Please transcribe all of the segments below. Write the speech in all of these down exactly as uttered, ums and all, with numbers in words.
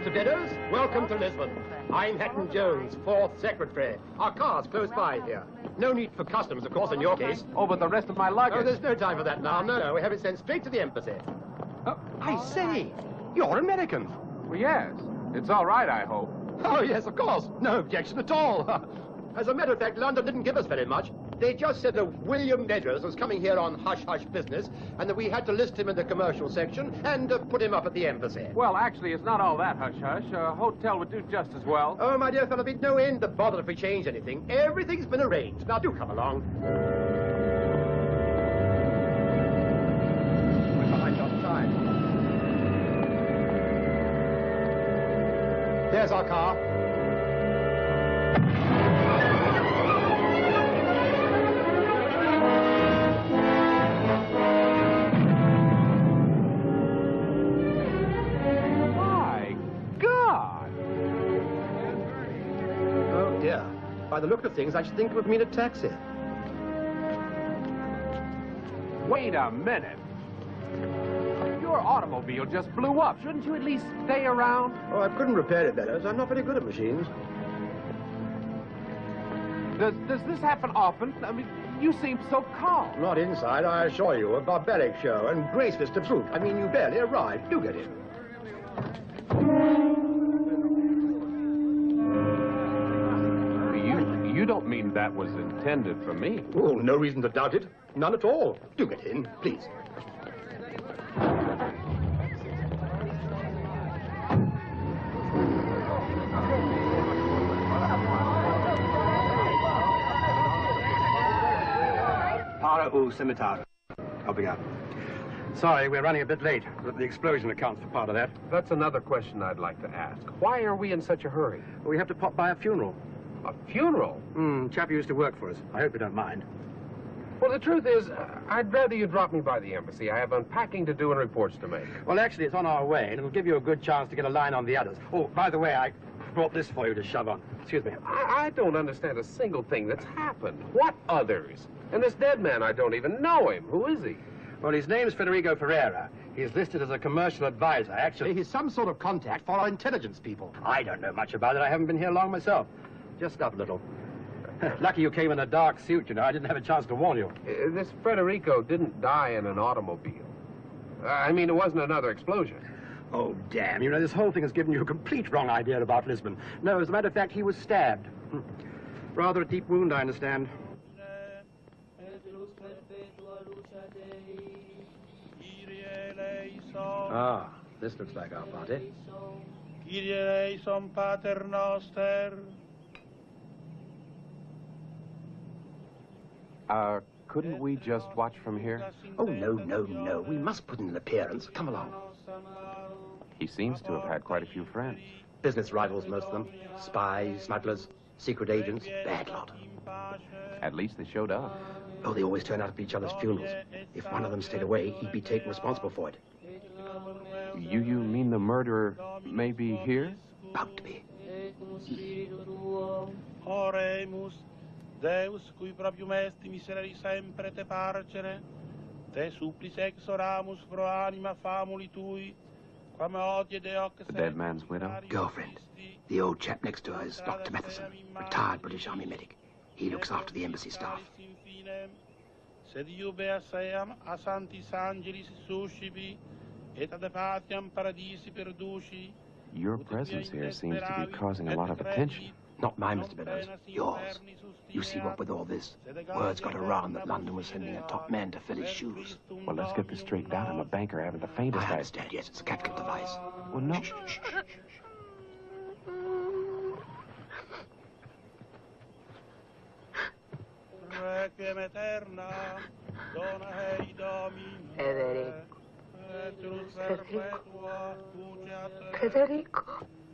Mister Beddoes, welcome to Lisbon. I'm Hatton Jones, fourth secretary. Our car's close by here. No need for customs, of course, in your case. Oh, but the rest of my luggage. Oh, there's no time for that now. No, no, we have it sent straight to the embassy. Oh, I say, you're American. Well, yes. It's all right, I hope. Oh, yes, of course. No objection at all. As a matter of fact, London didn't give us very much. They just said that William Measures was coming here on hush-hush business, and that we had to list him in the commercial section and uh, put him up at the embassy. Well, actually, it's not all that hush-hush. A hotel would do just as well. Oh, my dear fellow, be no end to bother if we change anything. Everything's been arranged. Now, do come along. We're behind on time. There's our car. By the look of things, I should think it would mean a taxi. Wait a minute. Your automobile just blew up. Shouldn't you at least stay around? Oh, I couldn't repair it, Beddoes. I'm not very good at machines. Does, does this happen often? I mean, you seem so calm. Not inside, I assure you. A barbaric show and graceless to boot. I mean, you barely arrived. Do get in. You don't mean that was intended for me? Oh, no reason to doubt it. None at all. Do get in, please. Para o cemitério. Obrigado. Sorry, we're running a bit late, but the explosion accounts for part of that. That's another question I'd like to ask. Why are we in such a hurry? We have to pop by a funeral. A funeral? Hmm, chap who used to work for us. I hope you don't mind. Well, the truth is, uh, I'd rather you drop me by the embassy. I have unpacking to do and reports to make. Well, actually, it's on our way, and it'll give you a good chance to get a line on the others. Oh, by the way, I brought this for you to shove on. Excuse me. I, I don't understand a single thing that's happened. What others? And this dead man, I don't even know him. Who is he? Well, his name's Federico Ferreira. He's listed as a commercial advisor. Actually, he's some sort of contact for our intelligence people. I don't know much about it. I haven't been here long myself. Just up a little. Lucky you came in a dark suit, you know. I didn't have a chance to warn you. Uh, this Federico didn't die in an automobile. Uh, I mean, it wasn't another explosion. Oh, damn. You know, this whole thing has given you a complete wrong idea about Lisbon. No, as a matter of fact, he was stabbed. Rather a deep wound, I understand. Ah, this looks like our party. Uh, couldn't we just watch from here? Oh, no, no, no. We must put in an appearance. Come along. He seems to have had quite a few friends. Business rivals, most of them. Spies, smugglers, secret agents. Bad lot. At least they showed up. Oh, they always turn out at each other's funerals. If one of them stayed away, he'd be taken responsible for it. You, you mean the murderer may be here? About to be. Oremus, Deus, cui proprium est miserere sempre te parcere, te supplice exoramus pro anima famuli tui, quam odie de hoc The dead man's widow? Girlfriend. The old chap next to her is Doctor Matheson, retired British Army medic. He looks after the embassy staff. Sed iube asseam a sanctis angelis suscipi, et ad patiam paradisi perduci. Your presence here seems to be causing a lot of attention. Not mine, Mister Beddoes. Yours. You see, what with all this, word's got around that London was sending a top man to fill his shoes. Well, let's get this straightened out. I'm a banker having the faintest I understand, yes, it's a capital device. Well, no. Shh, shh, shh, shh. Requiem aeterna, dona hei Domine. Federico. Et lux perpetua fugiat. Federico.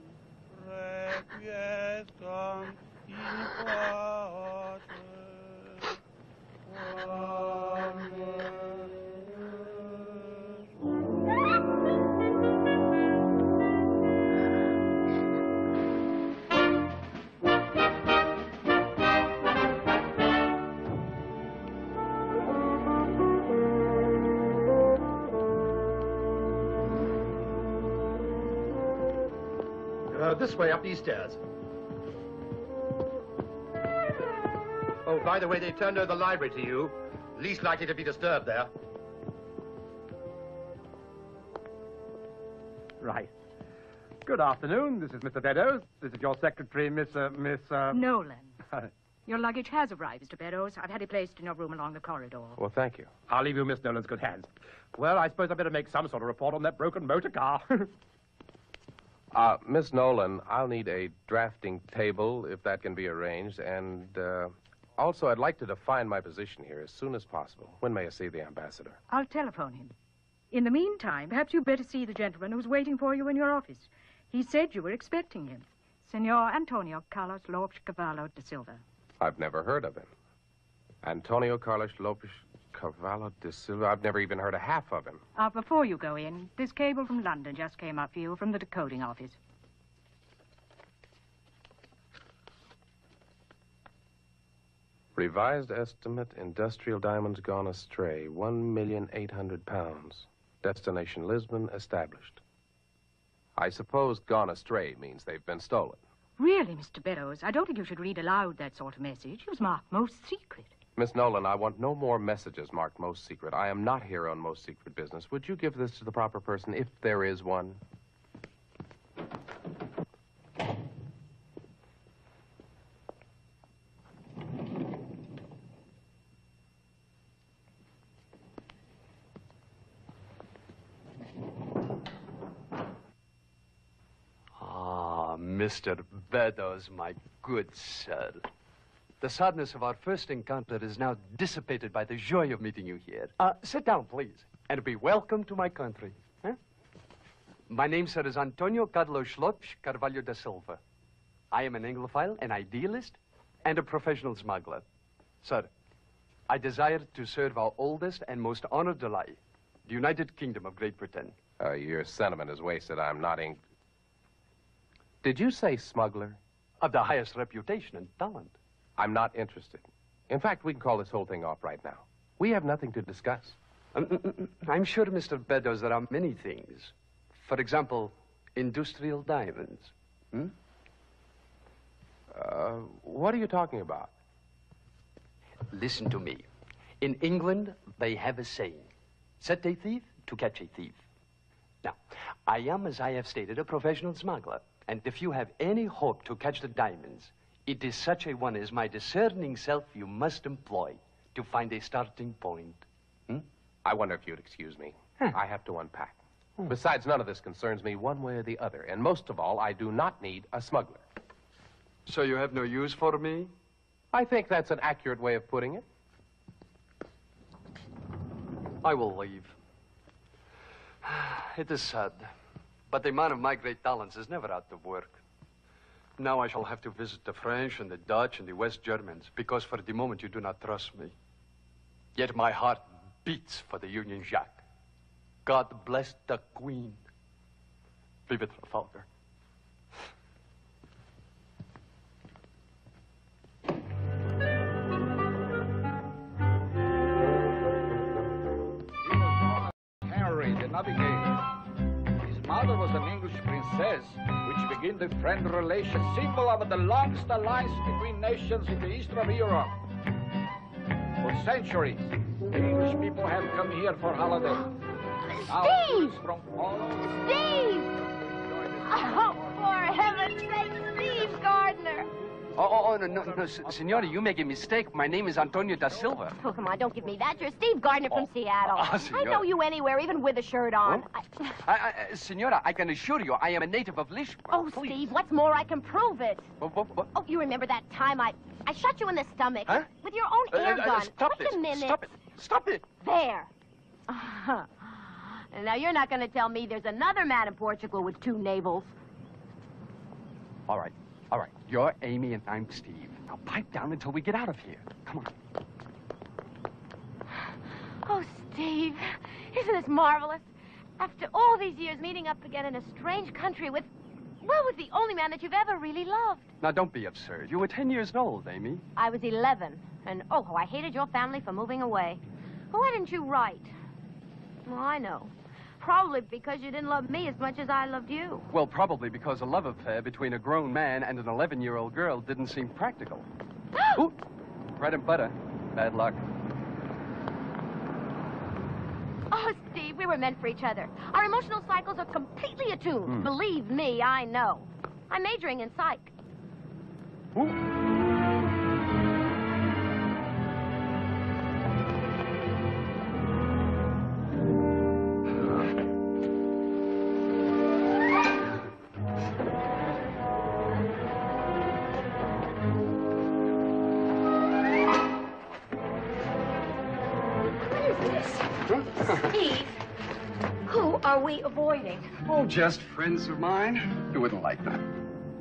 Requiescant in pace. Amen. Uh, this way, up these stairs. Oh, by the way, they turned over the library to you. Least likely to be disturbed there. Right. Good afternoon. This is Mister Beddoes. This is your secretary, Miss, uh, Miss, uh... Nolan. Your luggage has arrived, Mister Beddoes. I've had it placed in your room along the corridor. Well, thank you. I'll leave you Miss Nolan's good hands. Well, I suppose I better make some sort of report on that broken motor car. uh, Miss Nolan, I'll need a drafting table, if that can be arranged, and, uh, also I'd like to define my position here as soon as possible. When may I see the ambassador? I'll telephone him. In the meantime, perhaps you'd better see the gentleman who's waiting for you in your office. He said you were expecting him. Senor Antonio Carlos Lopes Cavallo de Silva. I've never heard of him. Antonio Carlos Lopes Cavallo de Silva. I've never even heard a half of him. Uh, before you go in, this cable from London just came up for you from the decoding office. Revised estimate, industrial diamonds gone astray. One million eight hundred pounds. Destination Lisbon established. I suppose gone astray means they've been stolen. Really, Mister Beddoes, I don't think you should read aloud that sort of message. It was marked most secret. Miss Nolan, I want no more messages marked most secret. I am not here on most secret business. Would you give this to the proper person, if there is one? Mister Beddoes, my good sir. The sadness of our first encounter is now dissipated by the joy of meeting you here. Uh, sit down, please, and be welcome to my country. Huh? My name, sir, is Antonio Carlos Lopes Carvalho da Silva. I am an Anglophile, an idealist, and a professional smuggler. Sir, I desire to serve our oldest and most honored ally, the United Kingdom of Great Britain. Uh, your sentiment is wasted. I'm not in... Did you say smuggler? Of the highest reputation and talent. I'm not interested. In fact, we can call this whole thing off right now. We have nothing to discuss. Um, I'm sure, Mister Beddoes, there are many things. For example, industrial diamonds. Hmm? Uh, what are you talking about? Listen to me. In England, they have a saying. Set a thief to catch a thief. Now, I am, as I have stated, a professional smuggler. And if you have any hope to catch the diamonds, it is such a one as my discerning self you must employ to find a starting point. Hmm? I wonder if you'd excuse me. Huh. I have to unpack. Hmm. Besides, none of this concerns me one way or the other. And most of all, I do not need a smuggler. So you have no use for me? I think that's an accurate way of putting it. I will leave. It is sad. But the man of my great talents is never out of work. Now I shall have to visit the French and the Dutch and the West Germans, because for the moment you do not trust me. Yet my heart beats for the Union Jack. God bless the Queen. Vive Trafalgar. Henry, the navigator. Mother was an English princess, which began the friend relation, symbol of the longest alliance between nations in the east of Europe. For centuries, the English people have come here for holiday. Steve! From Poland, Steve! Oh, for heaven's sake, Steve Gardner! Oh, oh, oh, no, no, no, Senora, you make a mistake. My name is Antonio da Silva. Oh, come on, don't give me that. You're Steve Gardner from Oh. Seattle. Ah, I Senora. know you anywhere, even with a shirt on. Oh? I... I, I, Senora, I can assure you I am a native of Lisbon. Oh, Please. Steve, what's more, I can prove it. What, what, what? Oh, you remember that time I... I shot you in the stomach. Huh? With your own Uh, air uh, uh, gun. stop Wait this. a minute. Stop it. Stop it. There. And now you're not going to tell me there's another man in Portugal with two navels. All right. All right. You're Amy and I'm Steve. Now pipe down until we get out of here. Come on. Oh, Steve, isn't this marvelous? After all these years meeting up again in a strange country with, well, with the only man that you've ever really loved. Now, don't be absurd. You were ten years old, Amy. I was eleven, and oh, how I hated your family for moving away. Well, why didn't you write? Well, I know. Probably because you didn't love me as much as I loved you. Well, probably because a love affair between a grown man and an eleven-year-old girl didn't seem practical. Ooh, bread and butter. Bad luck. Oh, Steve, we were meant for each other. Our emotional cycles are completely attuned. Hmm. Believe me, I know. I'm majoring in psych. Ooh. Steve, who are we avoiding? Oh, just friends of mine. You wouldn't like them.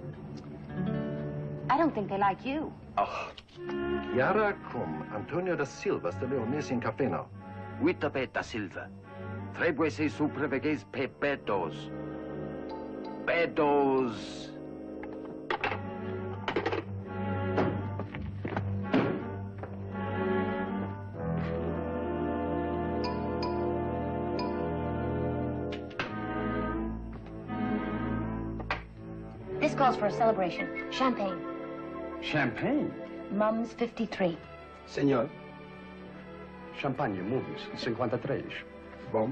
I don't think they like you. Oh. Chiara cum Antonio da Silva sta leones in capeno. Uita pe da Silva. Trebuie să-i supraveghezi pe pedos. Pedos. This calls for a celebration. Champagne. Champagne? Mum's fifty-three. Senor. Champagne Mums, cinquantatré. Bom?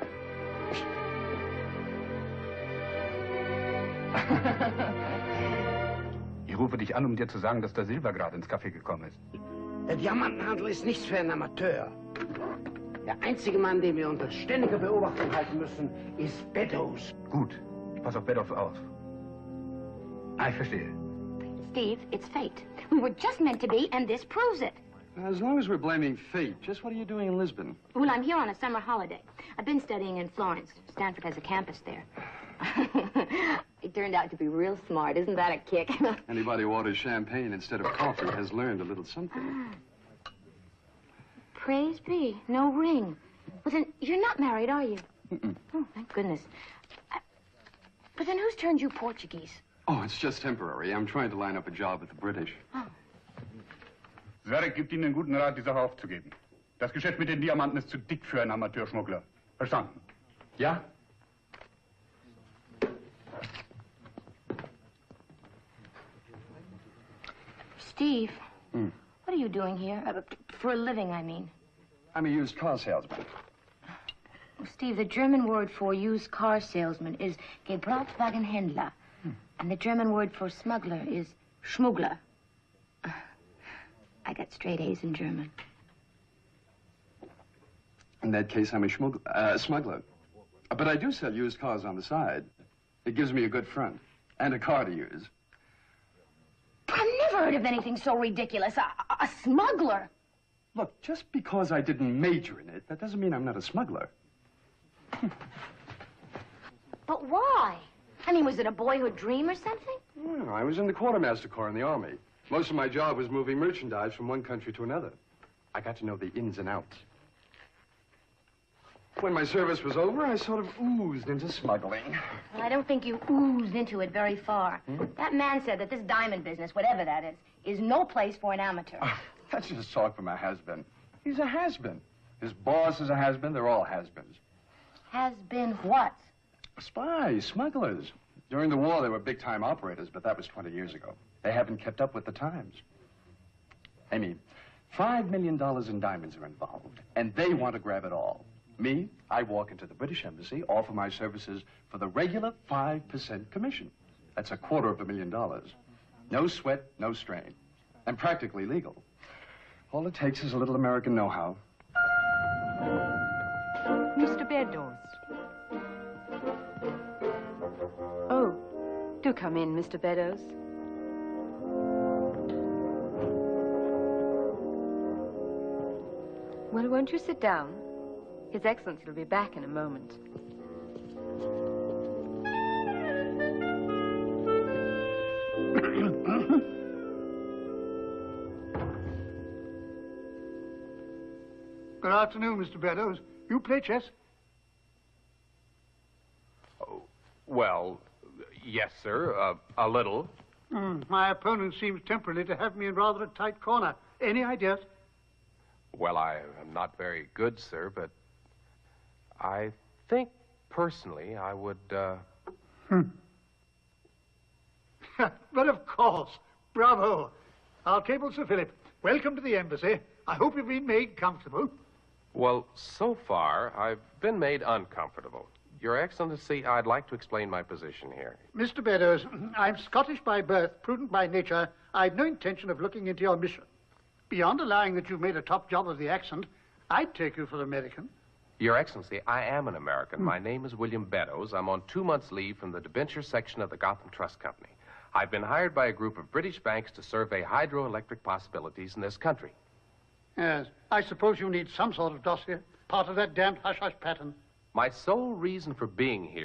Ich rufe dich an, um dir zu sagen, dass der Silber gerade ins Café gekommen ist. Der Diamantenhandel ist nichts für einen Amateur. Der einzige Mann, den wir unter ständiger Beobachtung halten müssen, ist Beddoes. Gut, ich passe auf Beddoes auf. Ah, ich verstehe. Steve, it's fate. We were just meant to be, and this proves it. As long as we're blaming fate, just what are you doing in Lisbon? Well, I'm here on a summer holiday. I've been studying in Florence. Stanford has a campus there. It turned out to be real smart. Isn't that a kick? Anybody who orders champagne instead of coffee has learned a little something. Praise be. No ring. Well, then, you're not married, are you? Mm-mm. Oh, thank goodness. I... But then who's turned you Portuguese? Oh, it's just temporary. I'm trying to line up a job with the British. Oh. Zarek gibt Ihnen einen guten Rat, die Sache aufzugeben. Das Geschäft mit den Diamanten ist zu dick für einen Amateurschmuggler. Verstanden? Ja? Steve, Hmm. what are you doing here? Uh, for a living, I mean. I'm a used car salesman. Well, Steve, the German word for used car salesman is Gebrauchtwagenhändler. Hmm. And the German word for smuggler is Schmuggler. Uh, I got straight A's in German. In that case, I'm a schmuggler, uh, smuggler. But I do sell used cars on the side. It gives me a good front and a car to use. I've never heard of anything so ridiculous. A, a smuggler. Look, just because I didn't major in it, that doesn't mean I'm not a smuggler. But why? I mean, was it a boyhood dream or something? Well, I was in the quartermaster corps in the Army. Most of my job was moving merchandise from one country to another. I got to know the ins and outs. When my service was over, I sort of oozed into smuggling. Well, I don't think you oozed into it very far. Hmm? That man said that this diamond business, whatever that is, is no place for an amateur. Oh, that's just talk from a has-been. He's a has-been. His boss is a has-been. They're all has-beens. Has been what? Spies, smugglers. During the war, they were big-time operators, but that was twenty years ago. They haven't kept up with the times. Amy, five million dollars in diamonds are involved, and they want to grab it all. Me, I walk into the British Embassy, offer my services for the regular five percent commission. That's a quarter of a million dollars. No sweat, no strain. And practically legal. All it takes is a little American know-how. Mister Beddoes. Oh, do come in, Mister Beddoes. Well, won't you sit down? His Excellency will be back in a moment. Good afternoon, Mister Beddoes. You play chess? Oh, well, yes, sir, uh, a little. Mm, my opponent seems temporarily to have me in rather a tight corner. Any ideas? Well, I am not very good, sir, but I think personally, I would, uh... Hmm. But of course. Bravo. I'll cable Sir Philip. Welcome to the embassy. I hope you've been made comfortable. Well, so far, I've been made uncomfortable. Your Excellency, I'd like to explain my position here. Mister Beddoes, I'm Scottish by birth, prudent by nature. I've no intention of looking into your mission. Beyond allowing that you've made a top job of the accent, I'd take you for American. Your Excellency, I am an American. My name is William Beddoes. I'm on two months' leave from the debenture section of the Gotham Trust Company. I've been hired by a group of British banks to survey hydroelectric possibilities in this country. Yes, I suppose you need some sort of dossier, part of that damned hush-hush pattern. My sole reason for being here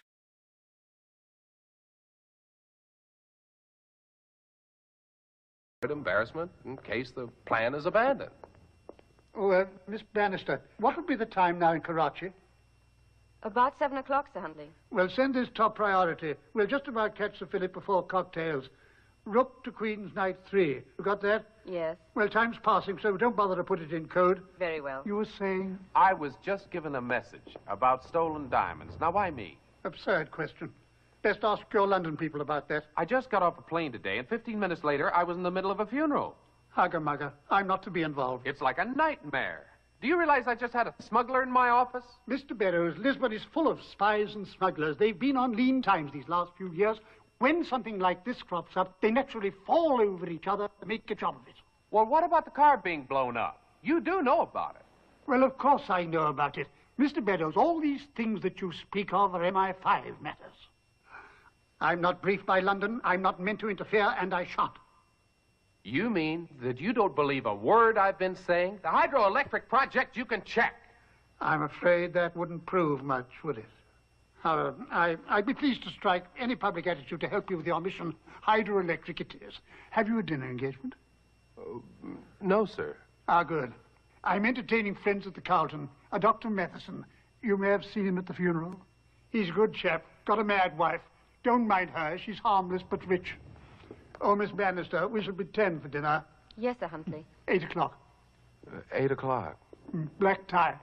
is embarrassment in case the plan is abandoned. Oh, uh, Miss Bannister, what would be the time now in Karachi? About seven o'clock, Sir Huntley. Well, send this top priority. We'll just about catch Sir Philip before cocktails. Rook to Queen's Night three. You got that? Yes. Well, time's passing, so don't bother to put it in code. Very well. You were saying? I was just given a message about stolen diamonds. Now, why me? Absurd question. Best ask your London people about that. I just got off a plane today, and fifteen minutes later, I was in the middle of a funeral. Hugger-mugger. I'm not to be involved. It's like a nightmare. Do you realize I just had a smuggler in my office? Mister Beddoes, Lisbon is full of spies and smugglers. They've been on lean times these last few years. When something like this crops up, they naturally fall over each other to make a job of it. Well, what about the car being blown up? You do know about it. Well, of course I know about it. Mister Beddoes, all these things that you speak of are M I five matters. I'm not briefed by London. I'm not meant to interfere, and I shan't. You mean that you don't believe a word I've been saying? The hydroelectric project you can check. I'm afraid that wouldn't prove much, would it? However, I, I'd be pleased to strike any public attitude to help you with your mission. Hydroelectric it is. Have you a dinner engagement? Uh, no, sir. Ah, good. I'm entertaining friends at the Carlton. A Doctor Matheson. You may have seen him at the funeral. He's a good chap. Got a mad wife. Don't mind her. She's harmless but rich. Oh, Miss Bannister, we shall be ten for dinner. Yes, Sir Huntley. Eight o'clock. Uh, eight o'clock. Mm, black tie.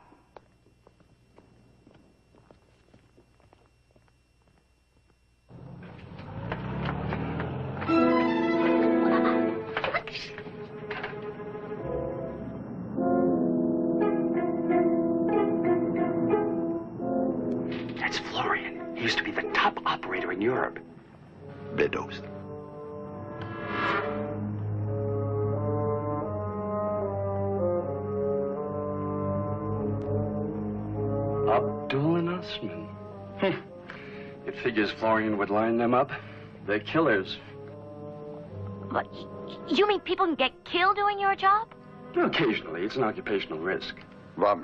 That's Florian. He used to be the top operator in Europe. Beddoes. Abdul and Osman. Hm. It figures Florian would line them up. They're killers. What? You mean people can get killed doing your job? Occasionally. It's an occupational risk. Vamos.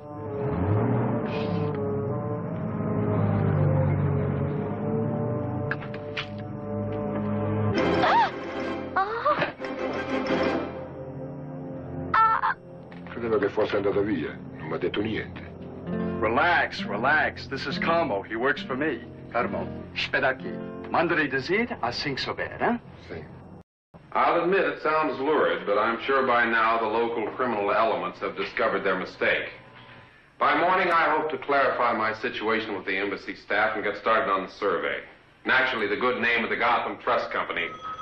Credevo che fosse andato via. Non mi ha detto niente. Relax, relax. This is Carmo. He works for me. Carmo. Spedaki. Mandare dezir a sing sober, huh? Sì. I'll admit it sounds lurid, but I'm sure by now the local criminal elements have discovered their mistake. By morning, I hope to clarify my situation with the embassy staff and get started on the survey. Naturally, the good name of the Gotham Trust Company.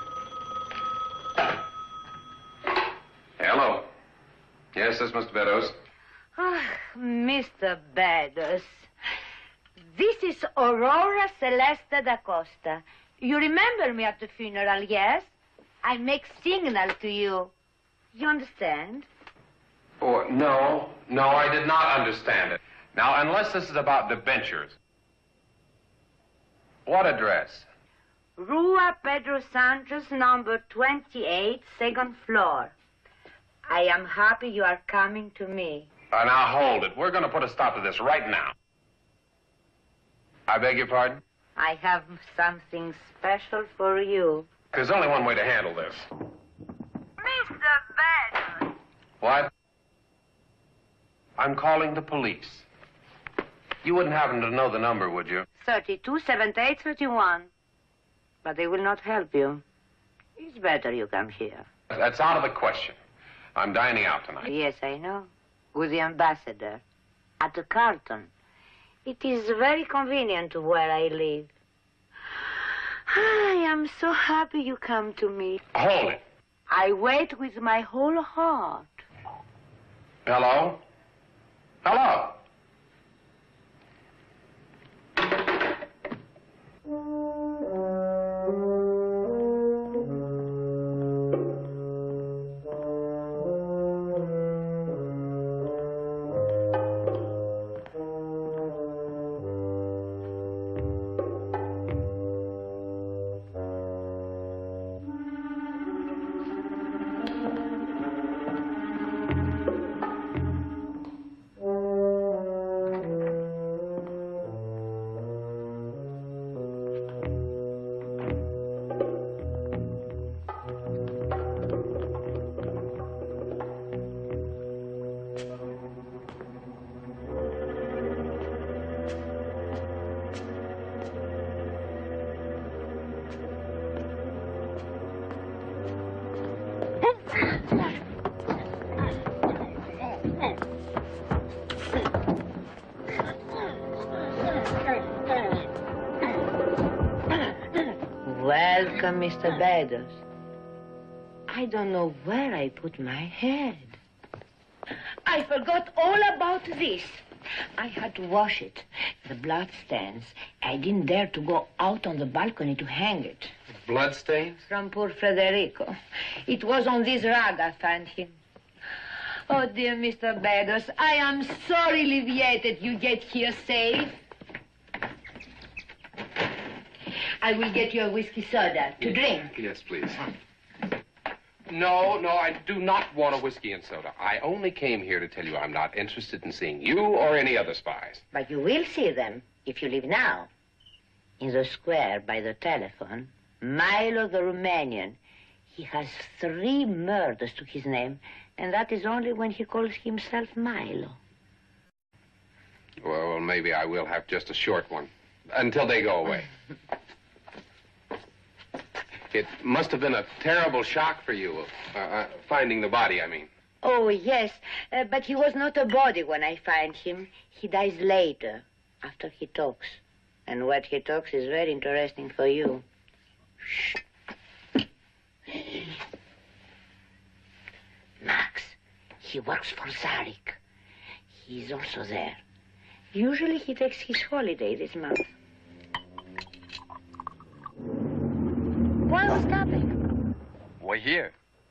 Hello. Yes, this is Mister Beddoes. Ah, Mister Beddoes. This is Aurora Celeste da Costa. You remember me at the funeral, yes? I make signal to you. You understand? Oh, no. No, I did not understand it. Now, unless this is about debentures. What address? Rua Pedro Sanchez, number twenty-eight, second floor. I am happy you are coming to me. Uh, now, hold it. We're going to put a stop to this right now. I beg your pardon? I have something special for you. There's only one way to handle this. Mister Beddoes. What? I'm calling the police. You wouldn't happen to know the number, would you? thirty-two seventy-eight thirty-one. But they will not help you. It's better you come here. That's out of the question. I'm dining out tonight. Yes, I know. With the ambassador. At the Carlton. It is very convenient to where I live. I am so happy you come to me. Hold it. I wait with my whole heart. Hello? Hello? Welcome, Mister Beddoes. I don't know where I put my head. I forgot all about this. I had to wash it. The blood stains. I didn't dare to go out on the balcony to hang it. Blood stains? From poor Federico. It was on this rag I found him. Oh, dear Mister Beddoes, I am so relieved you get here safe. I will get you a whiskey soda to drink. Yes, please. No, no, I do not want a whiskey and soda. I only came here to tell you I'm not interested in seeing you or any other spies. But you will see them if you leave now. In the square by the telephone, Milo the Romanian. He has three murders to his name, and that is only when he calls himself Milo. Well, well, maybe I will have just a short one. Until they go away. It must have been a terrible shock for you, uh, uh, finding the body, I mean. Oh, yes, uh, but he was not a body when I find him. He dies later, after he talks. And what he talks is very interesting for you. Shh. Max, he works for Zarik. He's also there. Usually he takes his holiday this month. Why was stopping? We're here.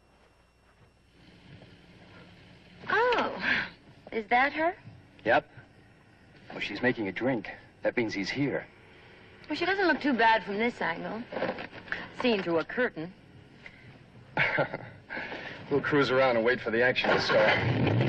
Oh, is that her? Yep. Oh, she's making a drink. That means he's here. Well, she doesn't look too bad from this angle. Seen through a curtain. We'll cruise around and wait for the action to start.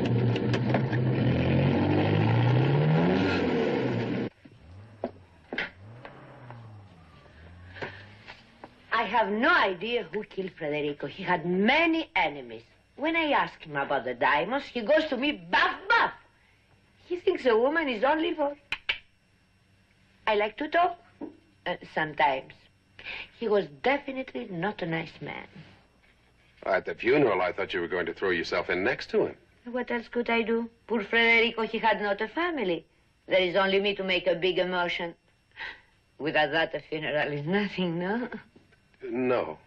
I have no idea who killed Federico. He had many enemies. When I ask him about the diamonds, he goes to me, buff, buff. He thinks a woman is only for... I like to talk, uh, sometimes. He was definitely not a nice man. At the funeral, I thought you were going to throw yourself in next to him. What else could I do? Poor Federico, he had not a family. There is only me to make a big emotion. Without that, a funeral is nothing, no? No.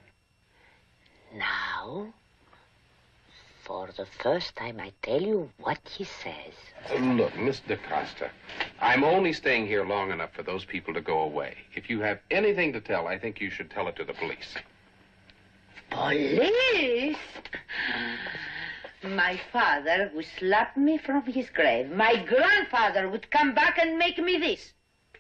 Now, for the first time, I tell you what he says. Look, Miss DaCosta, I'm only staying here long enough for those people to go away. If you have anything to tell, I think you should tell it to the police. Police? My father would slap me from his grave. My grandfather would come back and make me this.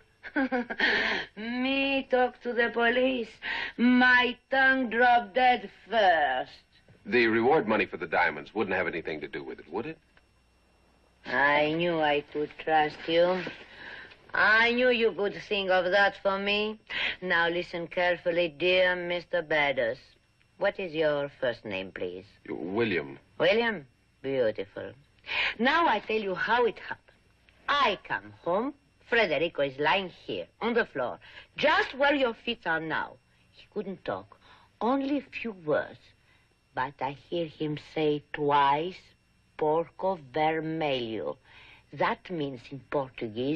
Me talk to the police. My tongue drop dead first. The reward money for the diamonds wouldn't have anything to do with it, would it? I knew I could trust you. I knew you could think of that for me. Now listen carefully, dear Mister Beddoes. What is your first name, please? William. William? Beautiful. Now I tell you how it happened. I come home. Federico is lying here, on the floor, just where your feet are now. He couldn't talk, only a few words. But I hear him say twice, porco vermelho. That means in Portuguese,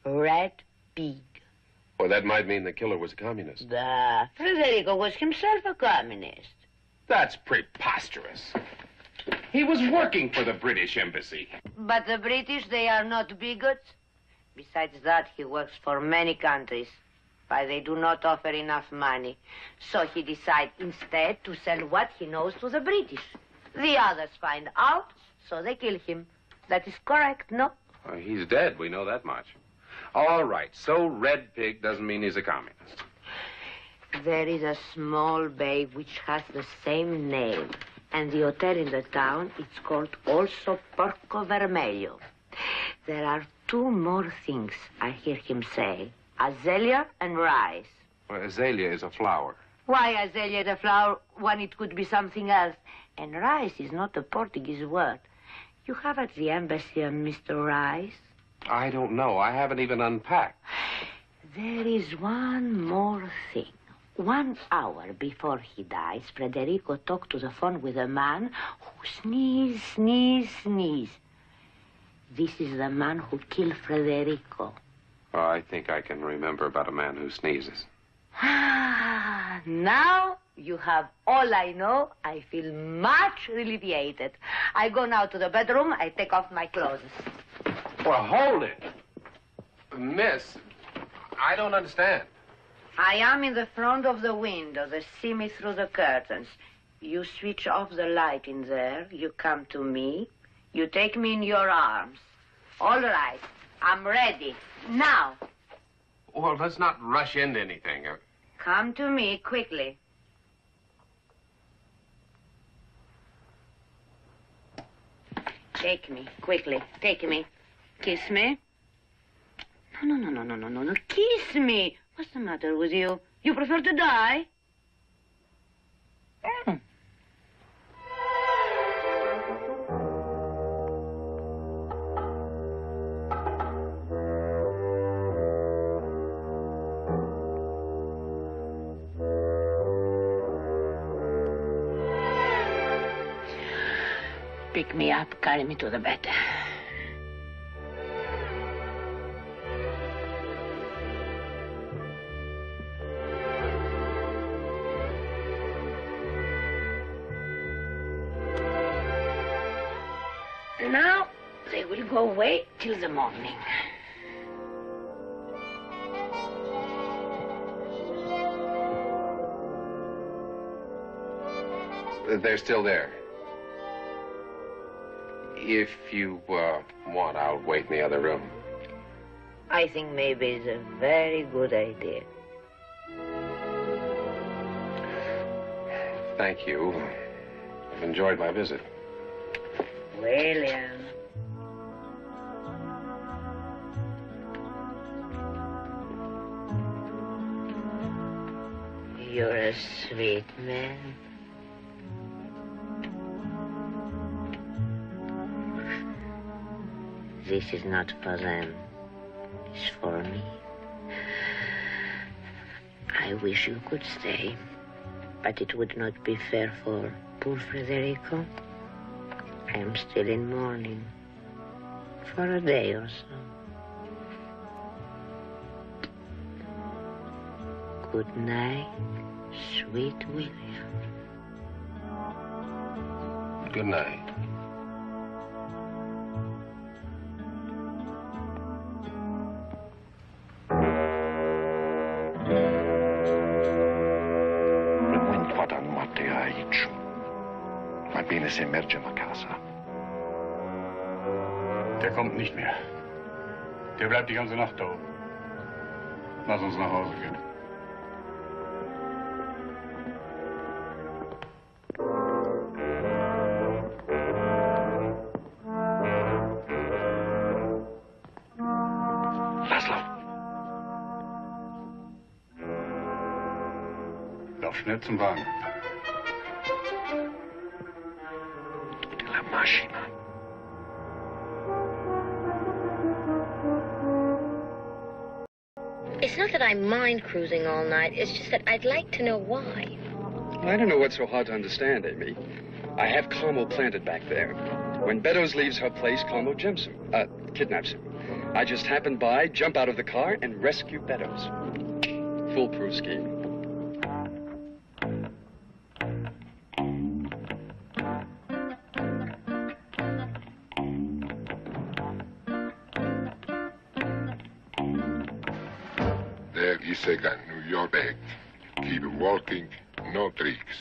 Red pig. Well, that might mean the killer was a communist. The Federico was himself a communist. That's preposterous. He was working for the British embassy. But the British, they are not bigots. Besides that, he works for many countries, but they do not offer enough money. So he decides instead to sell what he knows to the British. The others find out, so they kill him. That is correct, no? Well, he's dead. We know that much. All right, so Red Pig doesn't mean he's a communist. There is a small bay which has the same name, and the hotel in the town, it's called also Porco Vermelho. There are two more things I hear him say, azalea and rice. Well, azalea is a flower. Why azalea is a flower when it could be something else? And rice is not a Portuguese word. You have at the embassy a Mister Rice? I don't know. I haven't even unpacked. There is one more thing. One hour before he dies, Federico talked to the phone with a man who sneeze, sneeze, sneeze. This is the man who killed Federico. Oh, I think I can remember about a man who sneezes. Ah, now you have all I know. I feel much alleviated. I go now to the bedroom. I take off my clothes. Well, hold it. Miss, I don't understand. I am in the front of the window. They see me through the curtains. You switch off the light in there. You come to me. You take me in your arms. All right. I'm ready. Now. Well, let's not rush into anything. Come to me quickly. Take me, quickly. Take me. Kiss me. No, no, no, no, no, no, no. Kiss me. What's the matter with you? You prefer to die? Mm. Pick me up, carry me to the bed. Now, they will go away till the morning. They're still there. If you uh, want, I'll wait in the other room. I think maybe it's a very good idea. Thank you. I've enjoyed my visit. William. You're a sweet man. This is not for them. It's for me. I wish you could stay, but it would not be fair for poor Federico. I am still in mourning for a day or so. Good night, sweet William. Good night. Bene se emergem a casa. Der kommt nicht mehr. Der bleibt die ganze Nacht da oben. Lass uns nach Hause gehen. Laszlo. Lauf schnell zum Wagen. It's not that I mind cruising all night. It's just that I'd like to know why. I don't know what's so hard to understand, Amy. I have Carmel planted back there. When Beddoes leaves her place, Carmel jumps him, uh, kidnaps him. I just happened by, jump out of the car, and rescue Beddoes. Foolproof scheme. There is a gun in your bag. Keep walking, no tricks.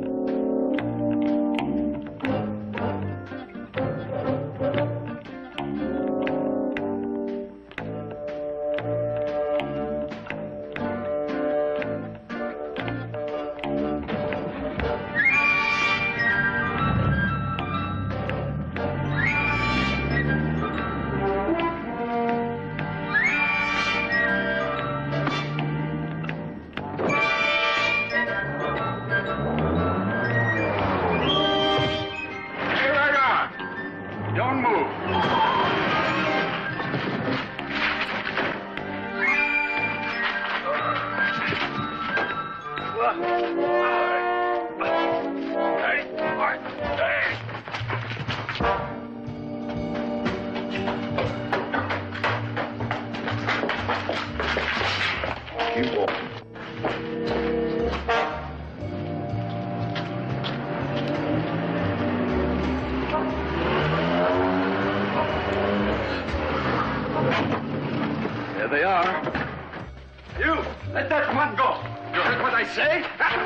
There they are. You, let that one go. You heard what I say?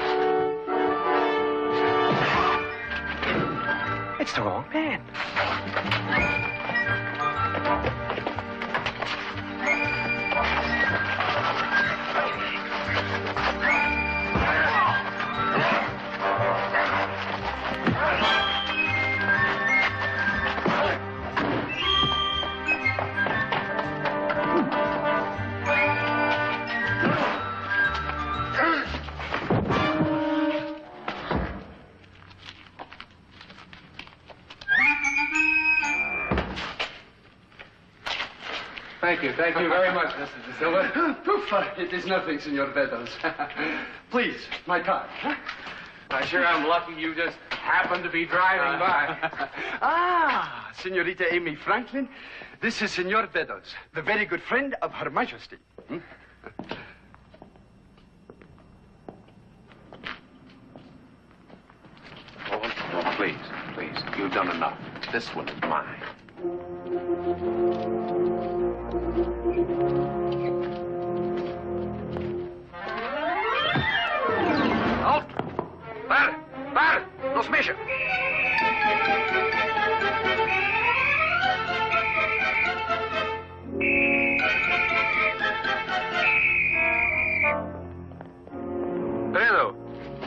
It's the wrong man. Thank you. Thank you very much, Mister De Silva. Poof! It is nothing, Senor Beddoes. Please, my card. I sure am lucky you just happened to be driving by. Ah, Senorita Amy Franklin, this is Senor Beddoes, the very good friend of Her Majesty. Hmm? Oh, no, please, please. You've done enough. This one is mine. Halt! Pare! Pare! Não se mexa! Pedro!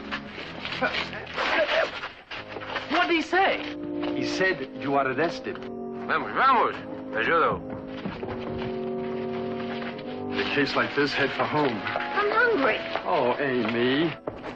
What did he say? He said you are arrested. Vamos, vamos! Te ajudo. In a case like this, head for home. I'm hungry. Oh, Amy.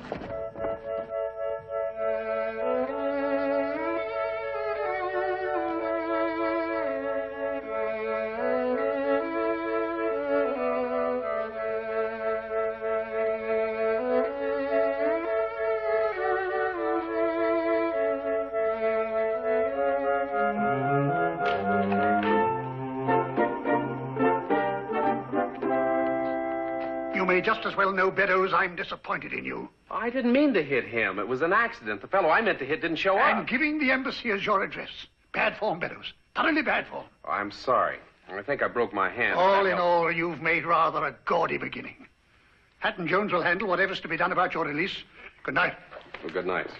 You may just as well know, Beddoes, I'm disappointed in you. I didn't mean to hit him. It was an accident. The fellow I meant to hit didn't show And up. giving the embassy as your address. Bad form, Beddoes. Thoroughly bad form. I'm sorry. I think I broke my hand. All That in helped. all, you've made rather a gaudy beginning. Hatton Jones will handle whatever's to be done about your release. Good night. Well, good night.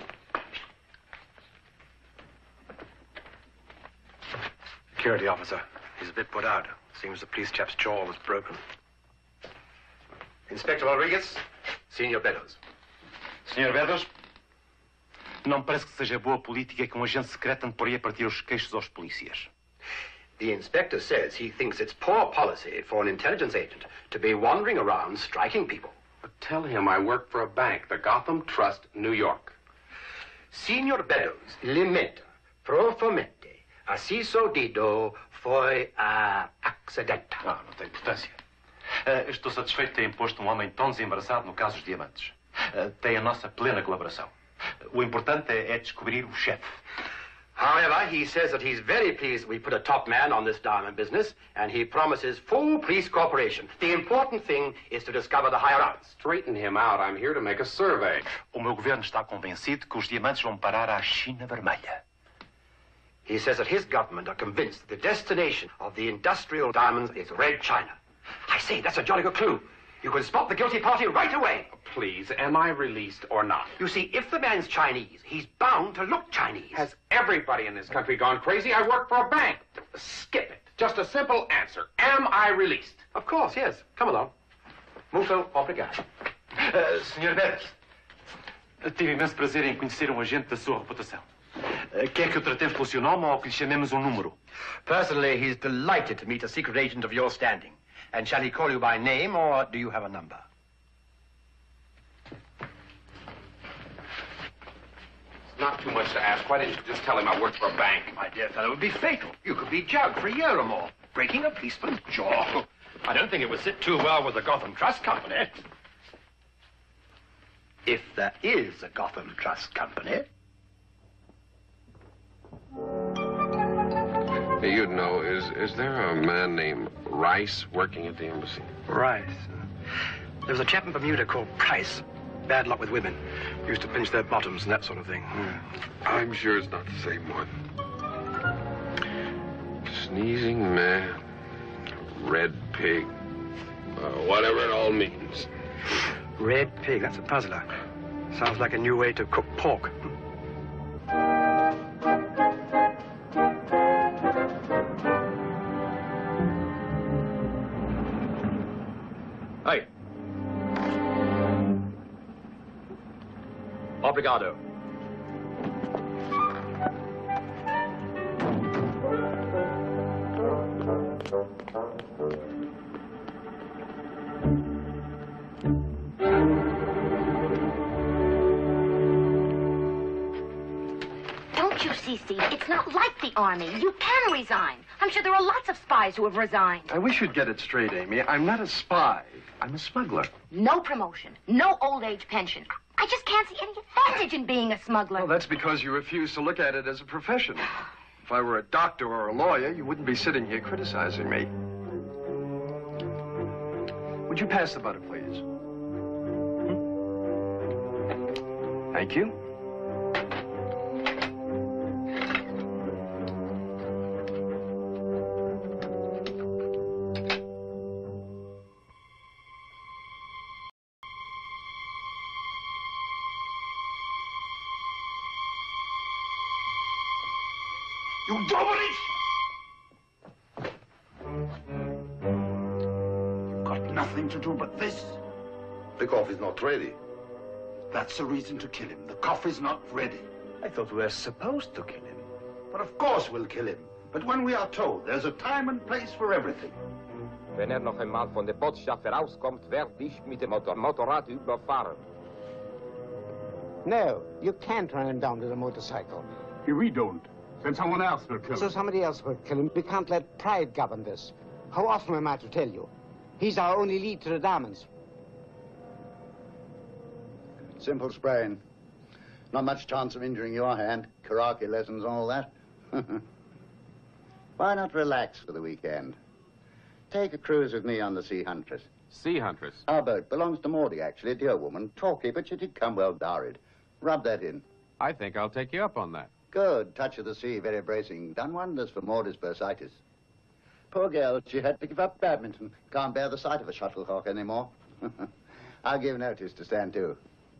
Security officer. He's a bit put out. Seems the police chap's jaw was broken. Inspector Rodriguez, Senhor Beddoes. senhor Beddoes, não parece que seja boa política que um agente secreto ande por aí a partir os queixos aos polícias. The inspector says he thinks it's poor policy for an intelligence agent to be wandering around striking people. But tell him I work for a bank, the Gotham Trust, New York. Senhor Beddoes, limita, profamente, assim sucedido foi a accidente. Não, não tem importância. Uh, estou satisfeito de ter imposto um homem tão desembaraçado no caso dos diamantes. Uh, tem a nossa plena colaboração. O importante é, é descobrir o chefe. However, he says that he's very pleased we put a top man on this diamond business, and he promises full police cooperation. The important thing is to discover the higher-ups. Straighten him out. I'm here to make a survey. O meu governo está convencido que os diamantes vão parar à China vermelha. He says that his government are convinced that the destination of the industrial diamonds is Red China. I say, that's a jolly good clue. You can spot the guilty party right away. Please, am I released or not? You see, if the man's Chinese, he's bound to look Chinese. Has everybody in this country gone crazy? I work for a bank. Skip it. Just a simple answer. Am I released? Of course, yes. Come along. Muito obrigado. Uh, senhor Beres, tive imenso prazer em conhecer um agente da sua reputação. Uh, quer que o tratemos pelo seu nome ou que lhe chamemos um número? Personally, he's delighted to meet a secret agent of your standing. And shall he call you by name, or do you have a number? It's not too much to ask. Why didn't you just tell him I work for a bank? My dear fellow, it would be fatal. You could be jugged for a year or more. Breaking a policeman's jaw. I don't think it would sit too well with the Gotham Trust Company. If there is a Gotham Trust Company. Hey, you'd know, is, is there a man named Rice working at the embassy? Rice. There was a chap in Bermuda called Price. Bad luck with women. Used to pinch their bottoms and that sort of thing. Mm. I'm sure it's not the same one. Sneezing man, red pig, uh, whatever it all means. Red pig, that's a puzzler. Sounds like a new way to cook pork. Hey. Obrigado. Don't you see, Steve? It's not like the Army. You can resign. I'm sure there are lots of spies who have resigned. I wish you'd get it straight, Amy. I'm not a spy. I'm a smuggler. No promotion, no old age pension. I just can't see any advantage in being a smuggler. Well, that's because you refuse to look at it as a profession. If I were a doctor or a lawyer, you wouldn't be sitting here criticizing me. Would you pass the butter, please? Hmm? Thank you. You Doberich! You've got nothing to do but this. The coffee's not ready. That's a reason to kill him. The coffee's not ready. I thought we were supposed to kill him. But of course we'll kill him. But when we are told, there's a time and place for everything. Wenn er noch einmal von der Botschaft herauskommt, werde ich mit dem Motor Motorrad überfahren. No, you can't run him down with a motorcycle. We don't. Then someone else will kill him. So somebody else will kill him. We can't let pride govern this. How often am I to tell you? He's our only lead to the diamonds. Simple sprain. Not much chance of injuring your hand. Karate lessons, all that. Why not relax for the weekend? Take a cruise with me on the Sea Huntress. Sea Huntress? Our boat belongs to Maudie, actually, a dear woman. Talky, but she did come well dowered. Rub that in. I think I'll take you up on that. Good. Touch of the sea, very bracing. Done wonders for Maudie's bursitis. Poor girl, she had to give up badminton. Can't bear the sight of a shuttlecock anymore. I'll give notice to stand to.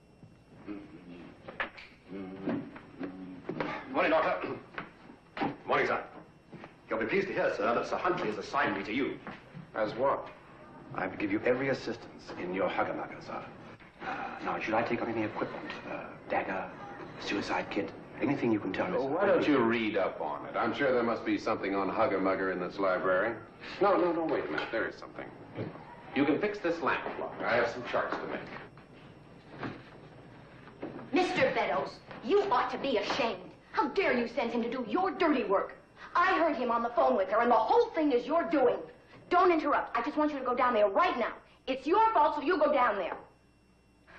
Morning, Doctor. Morning, sir. You'll be pleased to hear, sir, that Sir Huntley has assigned me to you. As what? I will give you every assistance in your hugger-mugger, sir. Uh, now, should I take on any equipment? Uh, dagger, suicide kit? Anything you can tell me, sir. Why don't you read up on it? I'm sure there must be something on Hugger Mugger in this library. No, no, no, wait a minute. There is something. You can fix this lamp clock. I have some charts to make. Mister Beddoes, you ought to be ashamed. How dare you send him to do your dirty work? I heard him on the phone with her, and the whole thing is your doing. Don't interrupt. I just want you to go down there right now. It's your fault, so you go down there.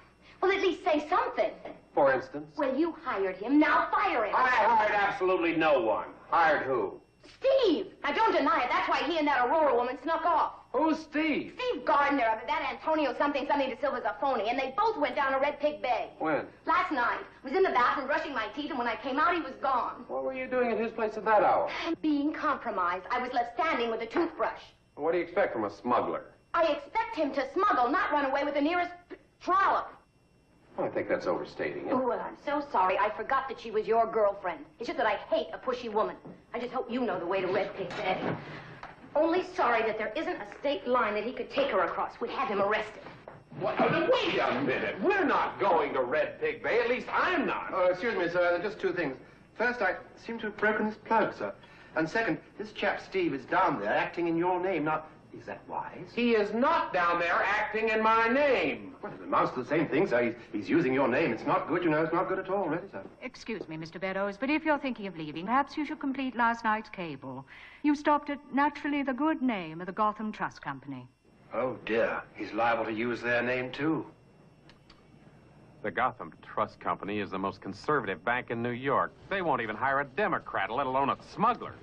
Well, at least say something. For instance? Well, you hired him. Now fire him. I hired absolutely no one. Hired who? Steve! Now, don't deny it. That's why he and that Aurora woman snuck off. Who's Steve? Steve Garner. I mean, that Antonio something something de Silva's a phony, and they both went down to Red Pig Bay. When? Last night. I was in the bathroom brushing my teeth, and when I came out, he was gone. What were you doing at his place at that hour? Being compromised. I was left standing with a toothbrush. What do you expect from a smuggler? I expect him to smuggle, not run away with the nearest trollop. I think that's overstating it. Oh, well, I'm so sorry. I forgot that she was your girlfriend. It's just that I hate a pushy woman. I just hope you know the way to Red Pig Bay. Only sorry that there isn't a state line that he could take her across. We'd have him arrested. What? Uh, wait a minute. We're not going to Red Pig Bay. At least I'm not. Oh, excuse me, sir. Just two things. First, I seem to have broken his plug, sir. And second, this chap Steve is down there acting in your name. Now, is that wise? He is not down there acting in my name. Well, it amounts to the same thing, sir. He's, he's using your name. It's not good, you know. It's not good at all, really, sir. Excuse me, Mister Beddoes, but if you're thinking of leaving, perhaps you should complete last night's cable. You stopped at, naturally, the good name of the Gotham Trust Company. Oh, dear. He's liable to use their name, too. The Gotham Trust Company is the most conservative bank in New York. They won't even hire a Democrat, let alone a smuggler.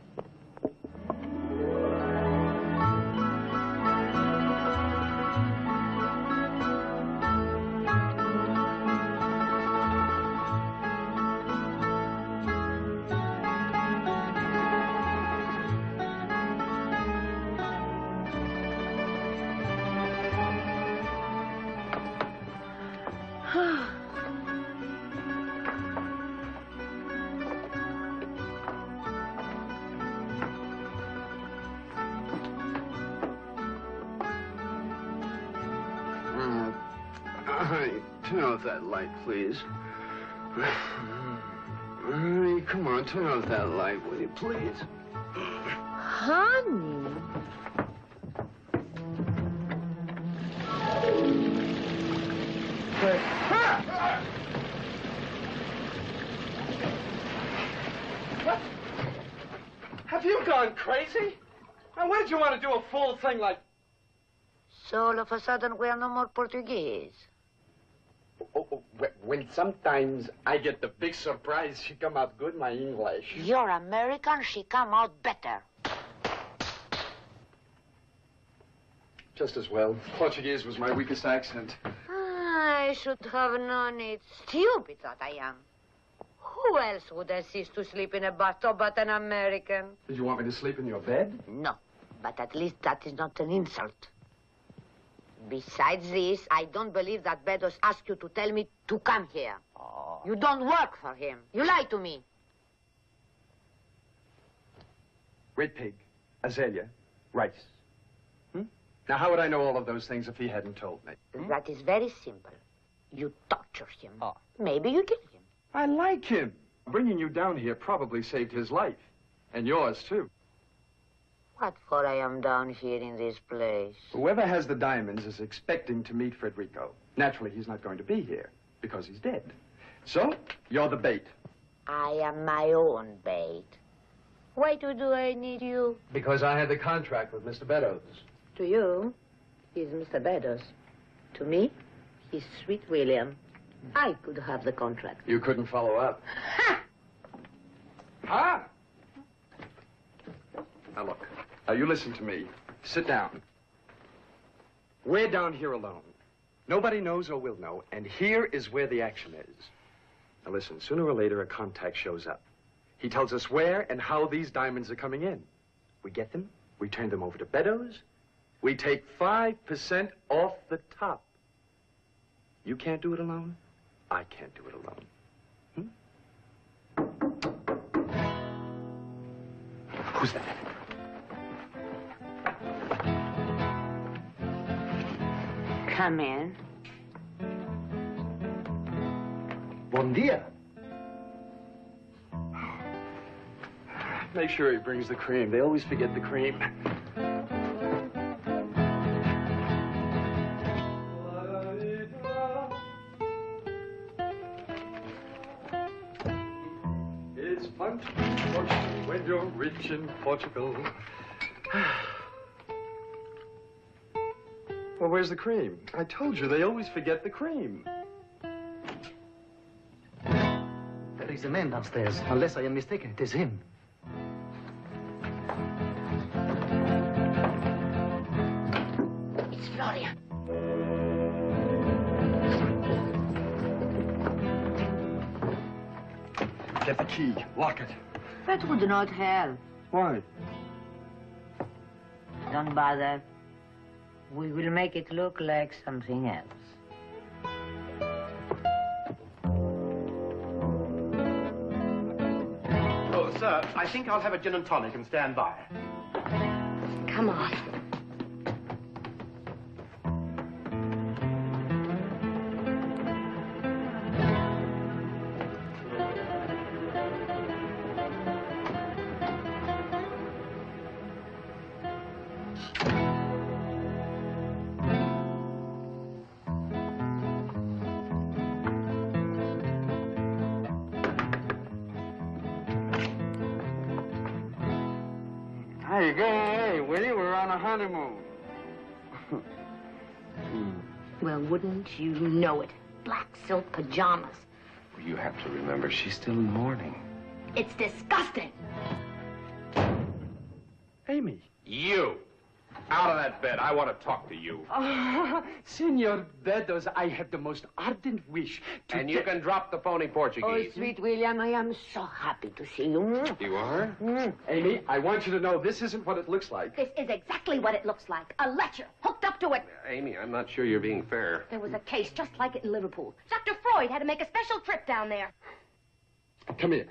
Turn off that light, please. Honey, come on, turn off that light, will you, please? Honey. What? Have you gone crazy? Now, why did you want to do a fool thing like... So all of a sudden we are no more Portuguese. Oh, oh, when sometimes I get the big surprise, she come out good, my English. You're American, she come out better. Just as well. Portuguese was my weakest accent. I should have known it. Stupid that I am. Who else would insist to sleep in a bathtub but an American? Did you want me to sleep in your bed? No, but at least that is not an insult. Besides this, I don't believe that Beddoes asked you to tell me to come here. Oh. You don't work for him. You lie to me. Red Pig, Azalea, rice. Hmm? Now, how would I know all of those things if he hadn't told me? Hmm? That is very simple. You torture him. Oh. Maybe you kill him. I like him. Bringing you down here probably saved his life. And yours, too. What for I am down here in this place? Whoever has the diamonds is expecting to meet Federico. Naturally, he's not going to be here because he's dead. So, you're the bait. I am my own bait. Why do I need you? Because I had the contract with Mister Beddoes. To you, he's Mister Beddoes. To me, he's Sweet William. I could have the contract. You couldn't follow up. Ha! Huh? Now, look. Now, you listen to me. Sit down. We're down here alone. Nobody knows or will know, and here is where the action is. Now, listen, sooner or later, a contact shows up. He tells us where and how these diamonds are coming in. We get them, we turn them over to Beddoes, we take five percent off the top. You can't do it alone, I can't do it alone. Hmm? Who's that? Come in. Bon dia. Make sure he brings the cream. They always forget the cream. It's fun to be fortunate when you're rich in Portugal. Well, where's the cream? I told you, they always forget the cream. There is a man downstairs. Unless I am mistaken, it is him. It's Florian. Get the key. Lock it. That would not help. Why? Don't bother. We will make it look like something else. Oh, sir, I think I'll have a gin and tonic and stand by. Come on. Hey, go away, will you? We're on a honeymoon. Well, wouldn't you know it? Black silk pajamas. You have to remember, she's still in mourning. It's disgusting. Amy. You! Out of that bed. I want to talk to you. Ah, Senor Beddoes, I have the most ardent wish to... And you can drop the phony Portuguese. Oh, sweet William, I am so happy to see you. You are? Mm. Amy, I want you to know this isn't what it looks like. This is exactly what it looks like. A lecture hooked up to it. Amy, I'm not sure you're being fair. There was a case just like it in Liverpool. Doctor Freud had to make a special trip down there. Come here.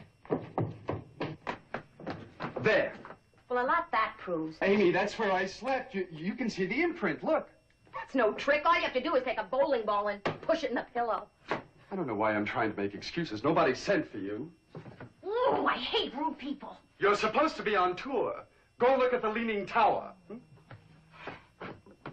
There. Well, a lot that proves. Amy, that's where I slept. You, you can see the imprint. Look. That's no trick. All you have to do is take a bowling ball and push it in the pillow. I don't know why I'm trying to make excuses. Nobody sent for you. Ooh, I hate rude people. You're supposed to be on tour. Go look at the Leaning Tower. Hmm?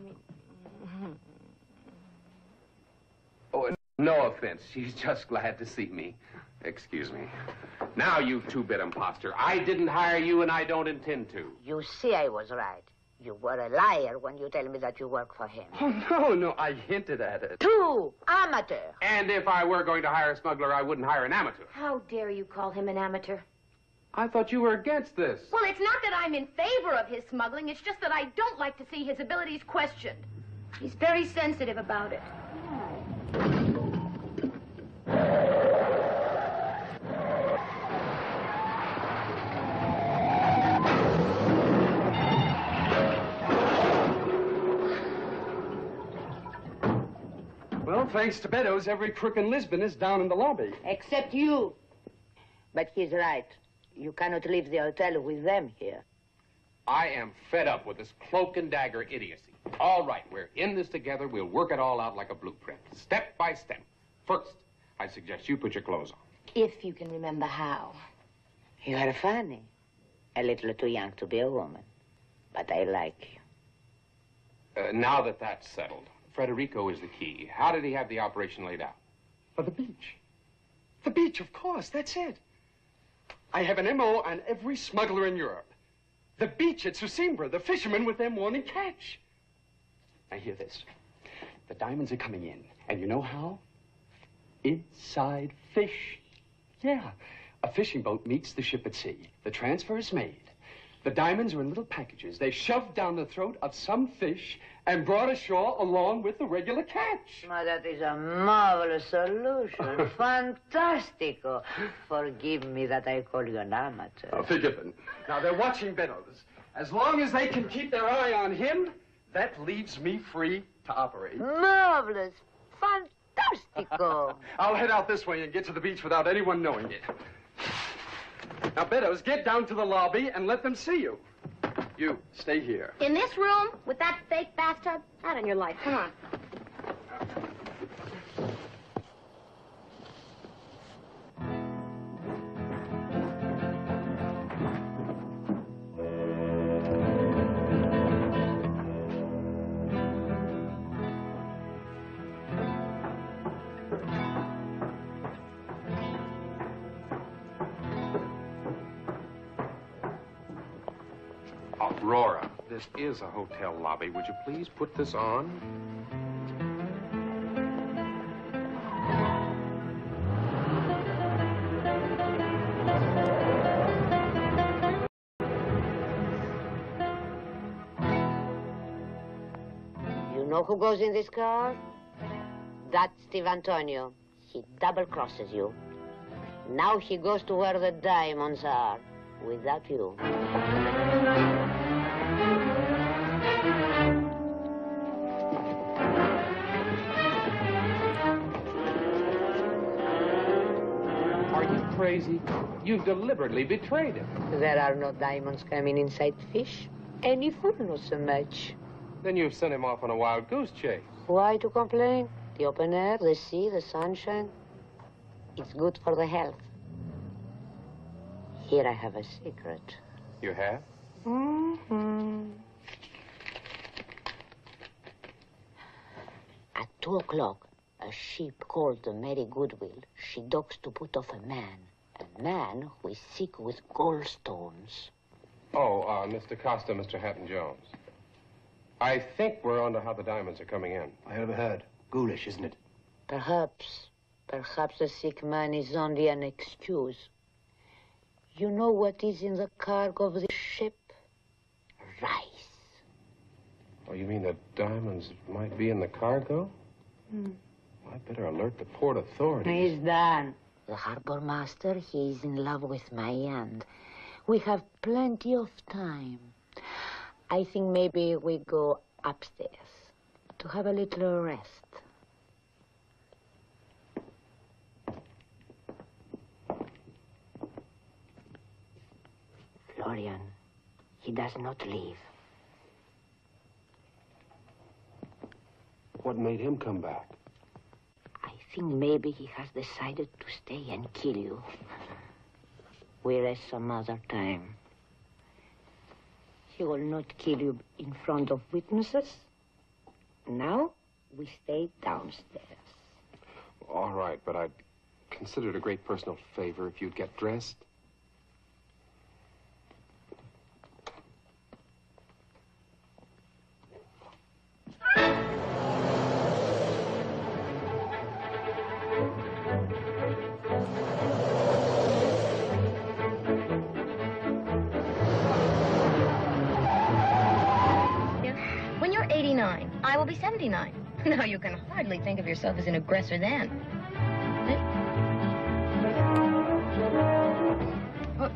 Oh, no offense. She's just glad to see me. Excuse me. Now, you two-bit imposter. I didn't hire you, and I don't intend to. You see I was right. You were a liar when you tell me that you work for him. Oh, no, no, I hinted at it. Two, amateur. And if I were going to hire a smuggler, I wouldn't hire an amateur. How dare you call him an amateur? I thought you were against this. Well, it's not that I'm in favor of his smuggling. It's just that I don't like to see his abilities questioned. He's very sensitive about it. Well, thanks to Beddoes, every crook in Lisbon is down in the lobby. Except you. But he's right. You cannot leave the hotel with them here. I am fed up with this cloak and dagger idiocy. All right, we're in this together. We'll work it all out like a blueprint, step by step. First, I suggest you put your clothes on. If you can remember how. You are funny. A little too young to be a woman. But I like you. Uh, now that that's settled, Federico is the key. How did he have the operation laid out? For the beach. The beach, of course, that's it. I have an M O on every smuggler in Europe. The beach at Susimbra, the fishermen with their morning catch. Now hear this. The diamonds are coming in, and you know how? Inside fish. Yeah. A fishing boat meets the ship at sea. The transfer is made. The diamonds are in little packages. They shoved down the throat of some fish and brought ashore along with the regular catch. Oh, that is a marvelous solution. Fantastico. Forgive me that I call you an amateur. Oh, forgiven. Now, they're watching Beddoes. As long as they can keep their eye on him, that leaves me free to operate. Marvelous. Fantastico. I'll head out this way and get to the beach without anyone knowing it. Now, Beddoes, get down to the lobby and let them see you. You, stay here. In this room, with that fake bathtub? Out on your life. Come on. Aurora, this is a hotel lobby. Would you please put this on? know who goes in this car? That's Steve Antonio. He double crosses you. Now he goes to where the diamonds are, without you. Are you crazy? You've deliberately betrayed him. There are no diamonds coming inside fish. Any fool knows so much. Then you've sent him off on a wild goose chase. Why to complain? The open air, the sea, the sunshine. It's good for the health. Here I have a secret. You have? Mm-hmm. At two o'clock, a ship called the Mary Goodwill, she docks to put off a man. A man who is sick with gallstones. Oh, uh, Mister Costa, Mister Hatton-Jones. I think we're on to how the diamonds are coming in. I overheard. Ghoulish, isn't it? Perhaps. Perhaps the sick man is only an excuse. You know what is in the cargo of the ship? Rice. Oh, you mean the diamonds might be in the cargo? Hmm. I better alert the port authorities. He's done. The harbor master, he is in love with my aunt. We have plenty of time. I think maybe we go upstairs to have a little rest. Florian, he does not leave. What made him come back? I think maybe he has decided to stay and kill you. We rest some other time. He will not kill you in front of witnesses. Now, we stay downstairs. All right, but I'd consider it a great personal favor if you'd get dressed. When you're eighty-nine, I will be seventy-nine. Now, you can hardly think of yourself as an aggressor then. What?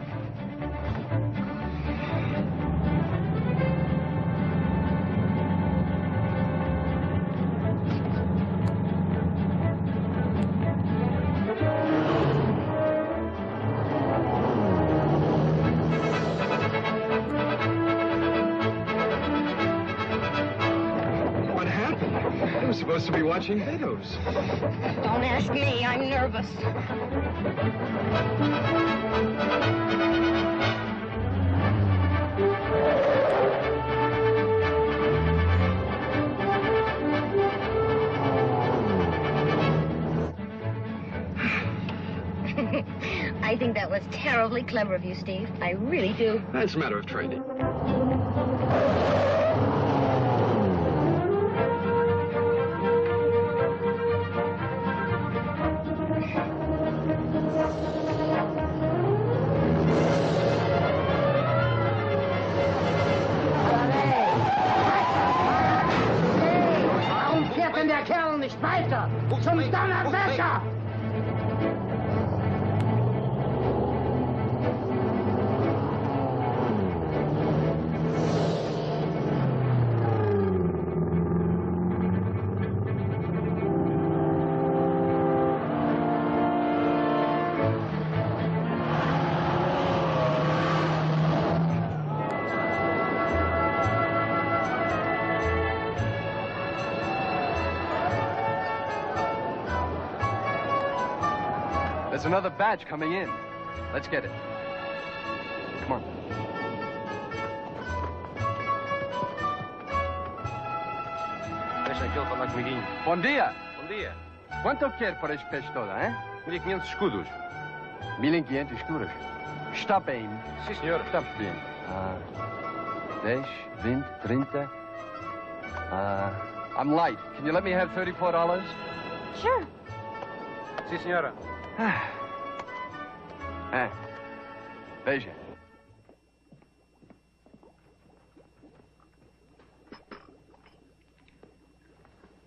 Supposed to be watching videos. Don't ask me. I'm nervous. I think that was terribly clever of you, Steve. I really do. That's a matter of training. Nicht weiter! Zum Donnerwetter! There's another badge coming in. Let's get it. Come on. Bom dia. Bom dia. Quanto quer por este peixe todo, hein? mil e quinhentos escudos. mil e quinhentos escudos. Está bem. Sim, senhor. Está bem. Ah, dez, vinte, trinta. Ah, I'm late. Can you let me have thirty-four dollars? Sure. Sim, senhora. Ah, veja.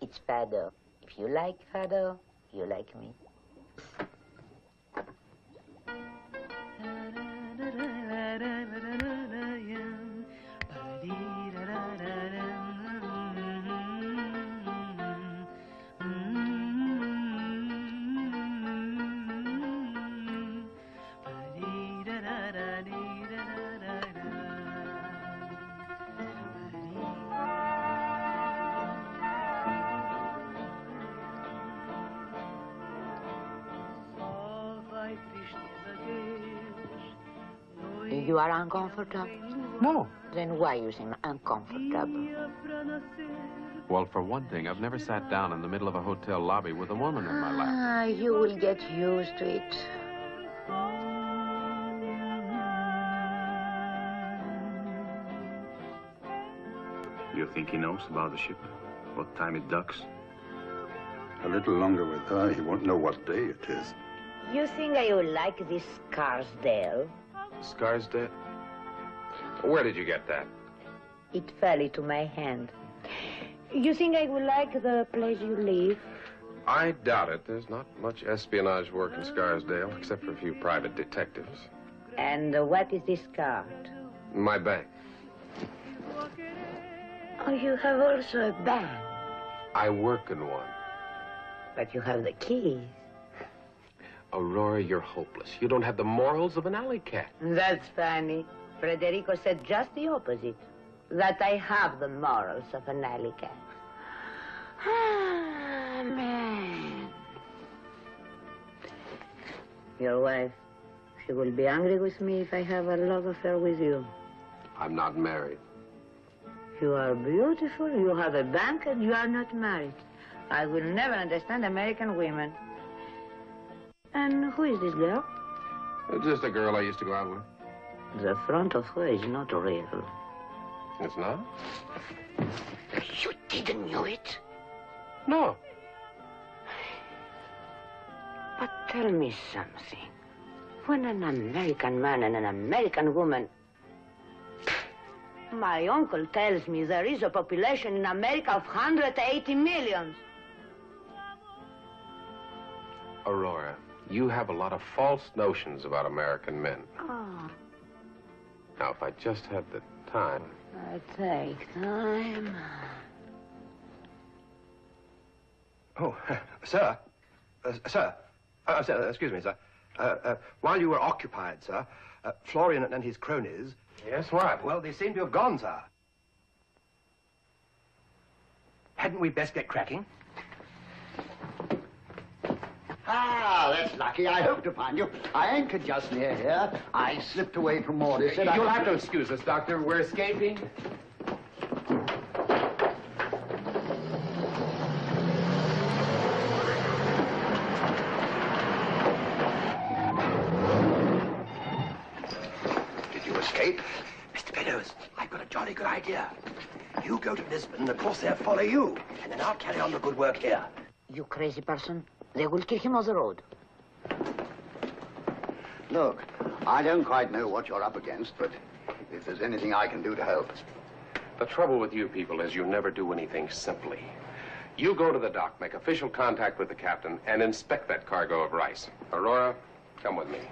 It's fado. If you like fado, you like me. You are uncomfortable? No. Then why you seem uncomfortable? Well, for one thing, I've never sat down in the middle of a hotel lobby with a woman in my lap. Ah, you will get used to it. You think he knows about the ship? What time it docks? A little longer with her, he won't know what day it is. You think I will like this Scarsdale? Scarsdale? Where did you get that? It fell into my hand. You think I will like the place you live? I doubt it. There's not much espionage work in Scarsdale, except for a few private detectives. And uh, what is this card? My bank. Oh, you have also a bank. I work in one. But you have the keys. Aurora, you're hopeless. You don't have the morals of an alley cat. That's funny. Federico said just the opposite. That I have the morals of an alley cat. Ah, man. Your wife, she will be angry with me if I have a love affair with you. I'm not married. You are beautiful, you have a bank, and you are not married. I will never understand American women. And who is this girl? It's just a girl I used to go out with. The front of her is not real. It's not? You didn't know it? No. But tell me something. When an American man and an American woman... My uncle tells me there is a population in America of one hundred eighty million. Aurora, you have a lot of false notions about American men. Oh, Now, if I just had the time... I take time. Oh, sir. Uh, sir. Uh, sir, excuse me, sir. Uh, uh, while you were occupied, sir, uh, Florian and his cronies... Yes, what? Well, they seem to have gone, sir. Hadn't we best get cracking? Ah, that's lucky. I hope to find you. I anchored just near here. I slipped away from Morty. Said You'll I... have to excuse us, Doctor. We're escaping. Did you escape? Mister Meadows, I've got a jolly good idea. You go to Lisbon, and the Corsair follow you. And then I'll carry on the good work here. You crazy person. They will kick him off the road. Look, I don't quite know what you're up against, but if there's anything I can do to help... The trouble with you people is you never do anything simply. You go to the dock, make official contact with the captain, and inspect that cargo of rice. Aurora, come with me.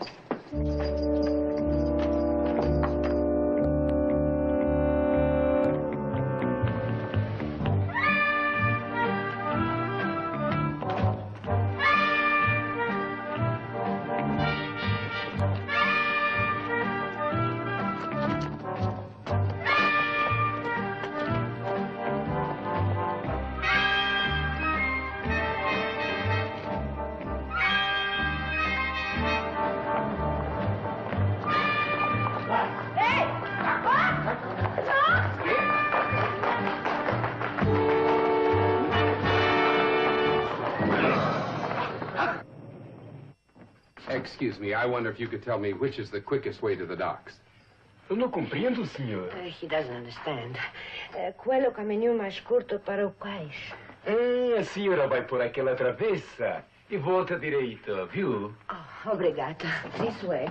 Excuse me, I wonder if you could tell me which is the quickest way to the docks. Non compreendo, signore. Uh, he doesn't understand. Uh, quello caminho mais curto para o cais. Eh, a senhora vai por aquela travessa e volta direito, viu? Oh, obrigada. This way.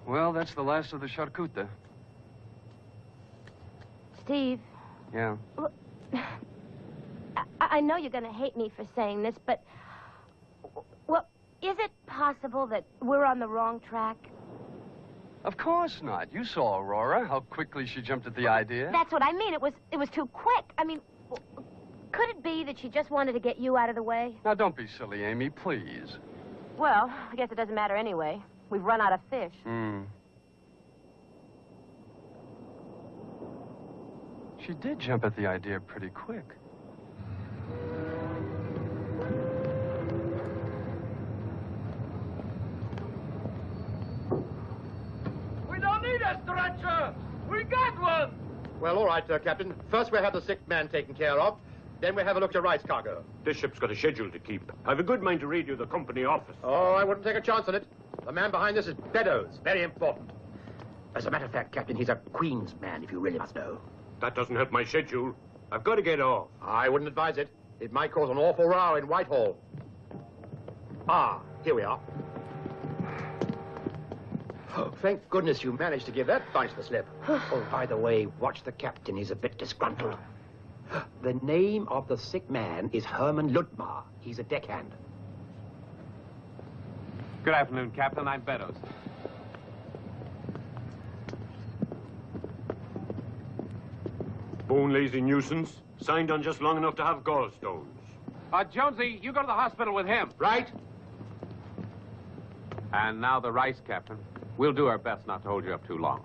Well, that's the last of the charcuterie. Steve, Yeah. look, I, I know you're going to hate me for saying this, but, well, is it possible that we're on the wrong track? Of course not. You saw Aurora, how quickly she jumped at the idea. That's what I mean. It was, it was too quick. I mean, could it be that she just wanted to get you out of the way? Now, don't be silly, Amy, please. Well, I guess it doesn't matter anyway. We've run out of fish. Hmm. She did jump at the idea pretty quick. We don't need a stretcher. We got one. Well, all right, uh, Captain. First we'll have the sick man taken care of. Then we'll have a look at your rice cargo. This ship's got a schedule to keep. I've a good mind to radio the company office. Oh, I wouldn't take a chance on it. The man behind this is Beddoes. Very important. As a matter of fact, Captain, he's a Queen's man, if you really must know. That doesn't help my schedule. I've got to get off. I wouldn't advise it. It might cause an awful row in Whitehall. Ah, here we are. Oh, thank goodness you managed to give that bunch the slip. Oh, by the way, watch the captain. He's a bit disgruntled. The name of the sick man is Herman Ludmar. He's a deckhand. Good afternoon, Captain. I'm Beddoes. Bone-lazy nuisance. Signed on just long enough to have gallstones. Uh, Jonesy, you go to the hospital with him. Right. And now the rice, Captain. We'll do our best not to hold you up too long.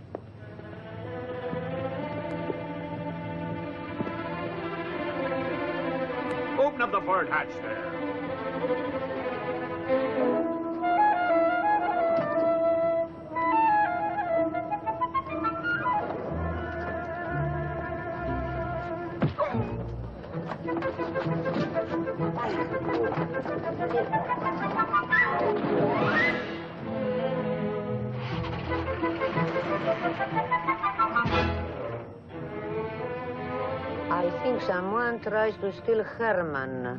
Open up the forward hatch there. I think someone tries to steal Herman.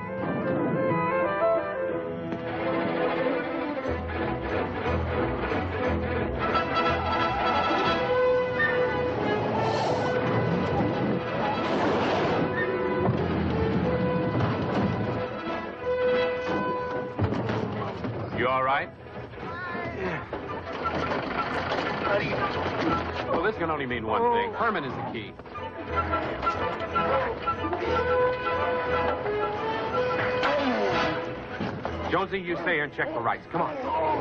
You all right? Yeah. Well, this can only mean one Oh. thing. Herman is the key. Jonesy, you stay here and check the rice. Come on.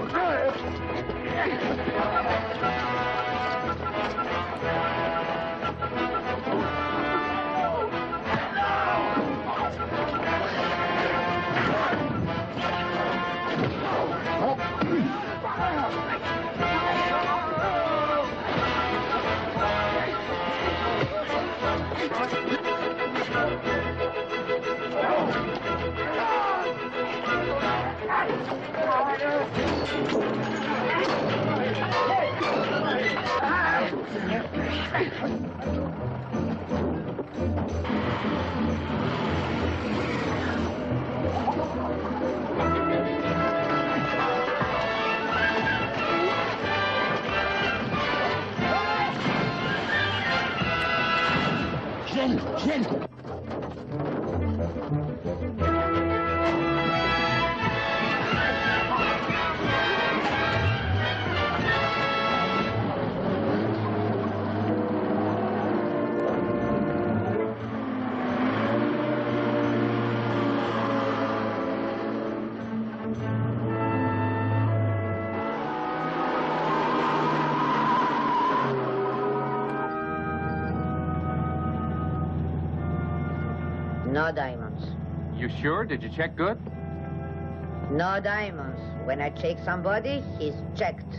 No diamonds. You sure? Did you check good? No diamonds. When I check somebody, he's checked.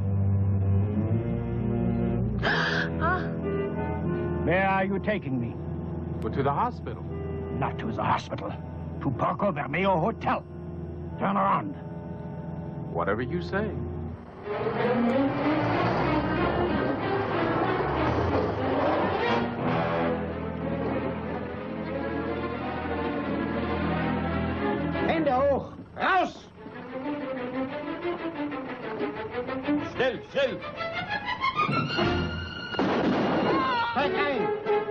Where are you taking me? Well, to the hospital. Not to the hospital. To Porco Vermeo Hotel. Turn around. Whatever you say. Hände hoch! Raus! Schnell! schnell! Steig ein!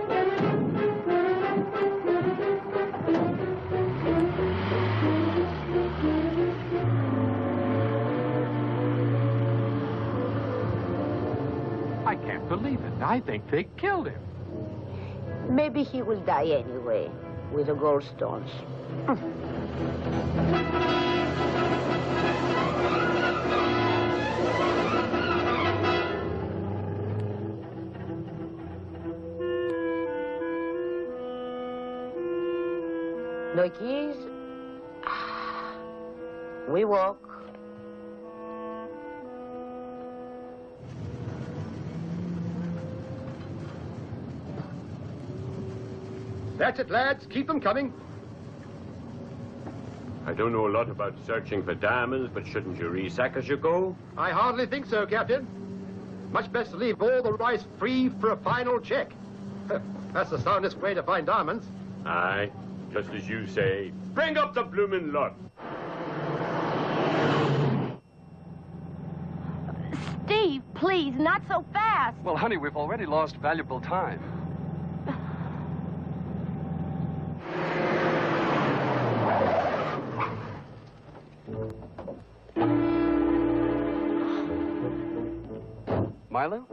I can't believe it. I think they killed him. Maybe he will die anyway, with the gallstones. No keys. We walk. That's it, lads. Keep them coming. I don't know a lot about searching for diamonds, but shouldn't you resack as you go? I hardly think so, Captain. Much best to leave all the rice free for a final check. That's the soundest way to find diamonds. Aye, just as you say. Bring up the bloomin' lot. Steve, please, not so fast. Well, honey, we've already lost valuable time. Milo?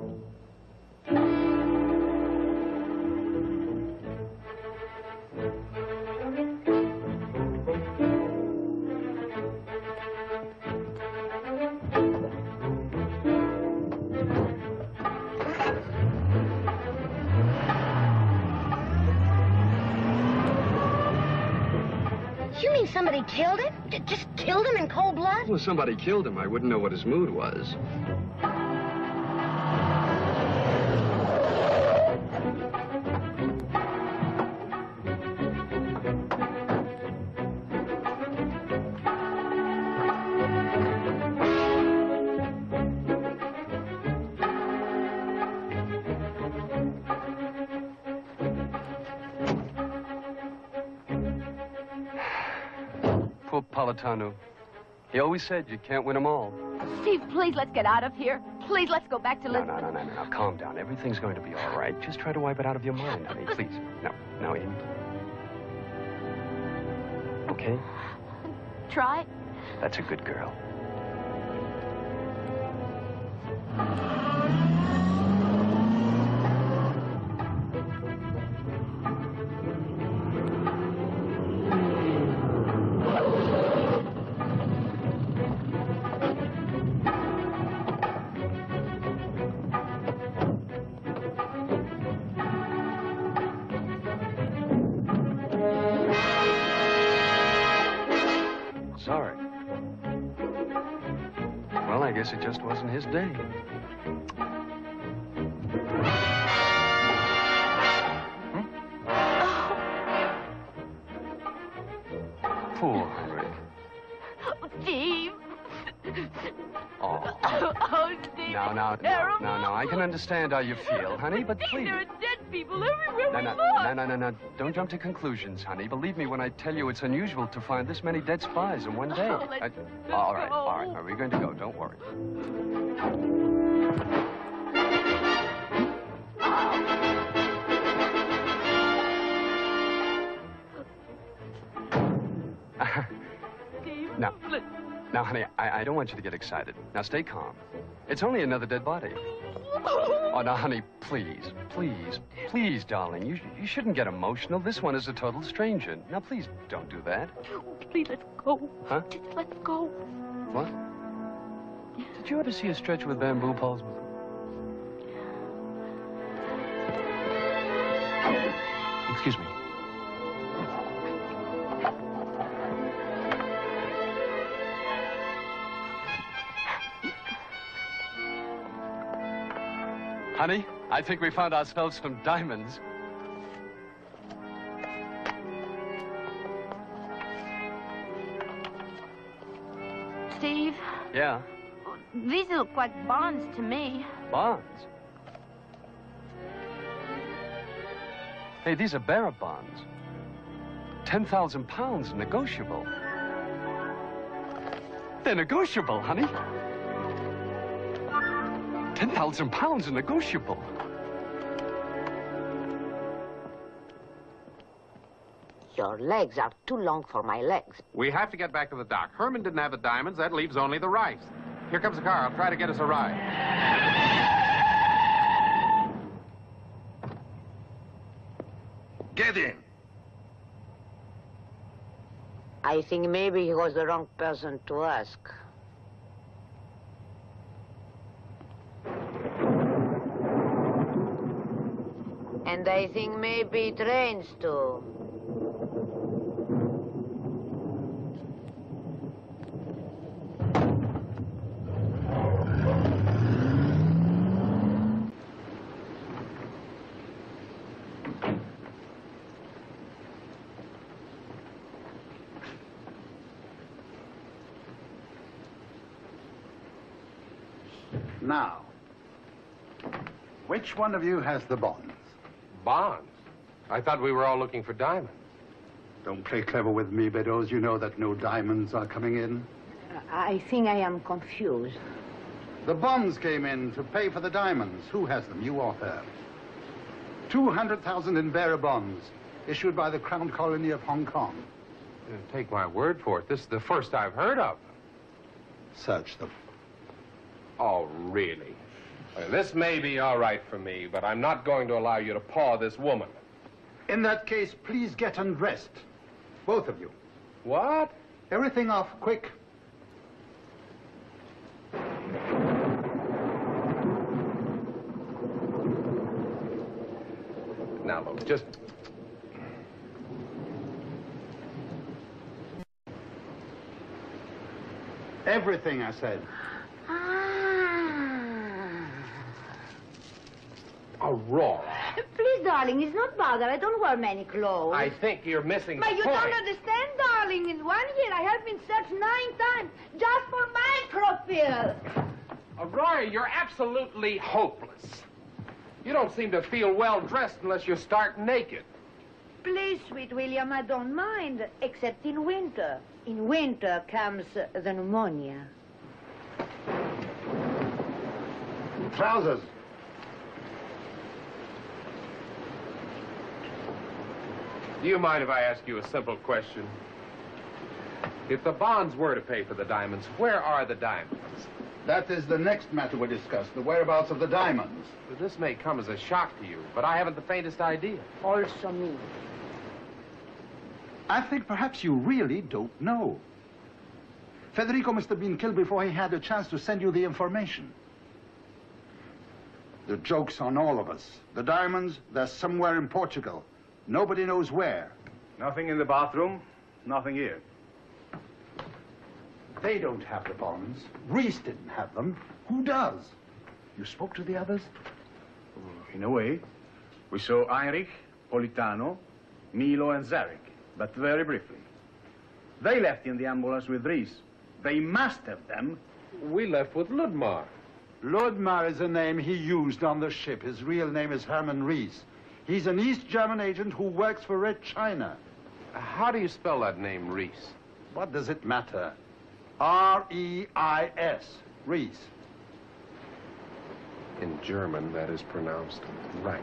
You mean somebody killed him? J- just killed him in cold blood? Well, if somebody killed him, I wouldn't know what his mood was. Poor Politano. He always said you can't win them all. Steve, please, let's get out of here. Please, let's go back to No, Liz. no, no, no, no. Calm down. Everything's going to be all right. Just try to wipe it out of your mind, honey. Please. No, now in. Okay? Try. That's a good girl. Sorry. Well, I guess it just wasn't his day. Poor Henrik. Steve. Oh. Oh, Steve. Now, now, now, now, now, I can understand how you feel, honey, but please. There are dead people everywhere. No, we no, look. no, no, no, no. Don't jump to conclusions, honey. Believe me when I tell you it's unusual to find this many dead spies in one day. Oh, let's- I- let's all right, go. all right. Are we going to go? Don't worry. Now, now, honey, I, I don't want you to get excited. Now, stay calm. It's only another dead body. Oh, now, honey, please, please, please, darling. You, you shouldn't get emotional. This one is a total stranger. Now, please, don't do that. Please, let's go. Huh? Just let's go. What? Did you ever see a stretcher with bamboo poles before? Excuse me. Honey, I think we found ourselves some diamonds. Steve, Yeah, these look like bonds to me. bonds. Hey, these are bearer bonds. Ten thousand pounds negotiable. They're negotiable, honey. ten thousand pounds are negotiable. Your legs are too long for my legs. We have to get back to the dock. Herman didn't have the diamonds. That leaves only the rice. Here comes the car. I'll try to get us a ride. Get in. I think maybe he was the wrong person to ask. And I think maybe it rains too. Now, which one of you has the bonds? Bonds? I thought we were all looking for diamonds. Don't play clever with me, Beddoes. You know that no diamonds are coming in. I think I am confused. The bonds came in to pay for the diamonds. Who has them, you or her? two hundred thousand in bearer bonds, issued by the Crown Colony of Hong Kong. Uh, Take my word for it. This is the first I've heard of them. Search them. Oh, really? Uh, this may be all right for me, but I'm not going to allow you to paw this woman. In that case, please get undressed. Both of you. What? Everything off, quick. Now, look, just... Everything, I said. Aurora. Please, darling, it's not bother. I don't wear many clothes. I think you're missing But the you point. don't understand, darling. In one year, I have been searched nine times just for microfilm. Aurora, you're absolutely hopeless. You don't seem to feel well dressed unless you start naked. Please, sweet William, I don't mind, except in winter. In winter comes uh, the pneumonia. Trousers. Do you mind if I ask you a simple question? If the bonds were to pay for the diamonds, where are the diamonds? That is the next matter we discuss, the whereabouts of the diamonds. Well, this may come as a shock to you, but I haven't the faintest idea. Also me. I think perhaps you really don't know. Federico must have been killed before he had a chance to send you the information. The joke's on all of us. The diamonds, they're somewhere in Portugal. Nobody knows where. Nothing in the bathroom, nothing here. They don't have the bonds. Reese didn't have them. Who does? You spoke to the others? In a way. We saw Heinrich, Politano, Milo, and Zarek, but very briefly. They left in the ambulance with Reese. They must have them. We left with Ludmar. Ludmar is a name he used on the ship. His real name is Herman Reese. He's an East German agent who works for Red China. How do you spell that name, Reese? What does it matter? R E I S, Reese. In German, that is pronounced rice.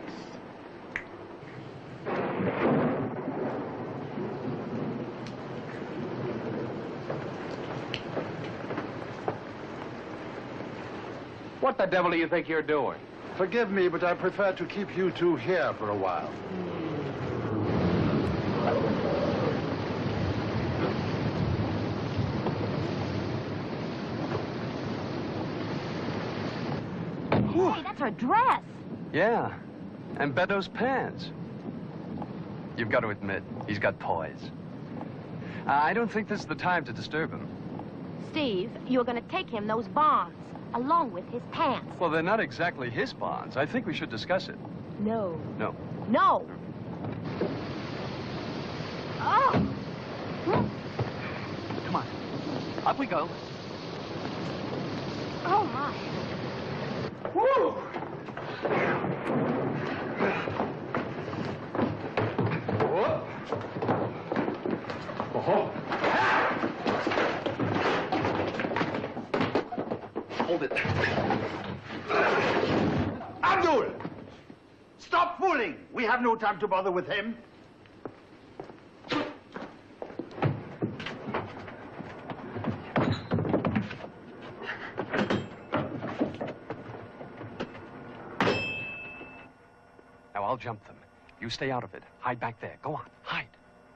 What the devil do you think you're doing? Forgive me, but I prefer to keep you two here for a while. Hey, that's her dress. Yeah, and Beddoes' pants. You've got to admit, he's got poise. Uh, I don't think this is the time to disturb him. Steve, you're going to take him those bonds, along with his pants. Well, they're not exactly his bonds. I think we should discuss it. No. No. No. Oh! Come on. Up we go. Oh, my. Woo! Oh. Hold it. Stop fooling! We have no time to bother with him. Now, I'll jump them. You stay out of it. Hide back there. Go on, hide.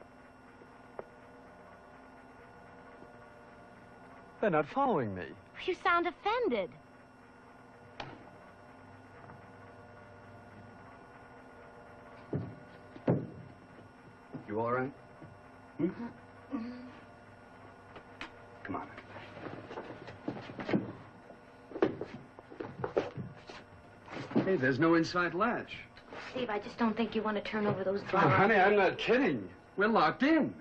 They're not following me. You sound offended. You all right? Hmm? Come on. Hey, there's no inside latch. Steve, I just don't think you want to turn over those Oh, drawers. honey, I'm not kidding. We're locked in.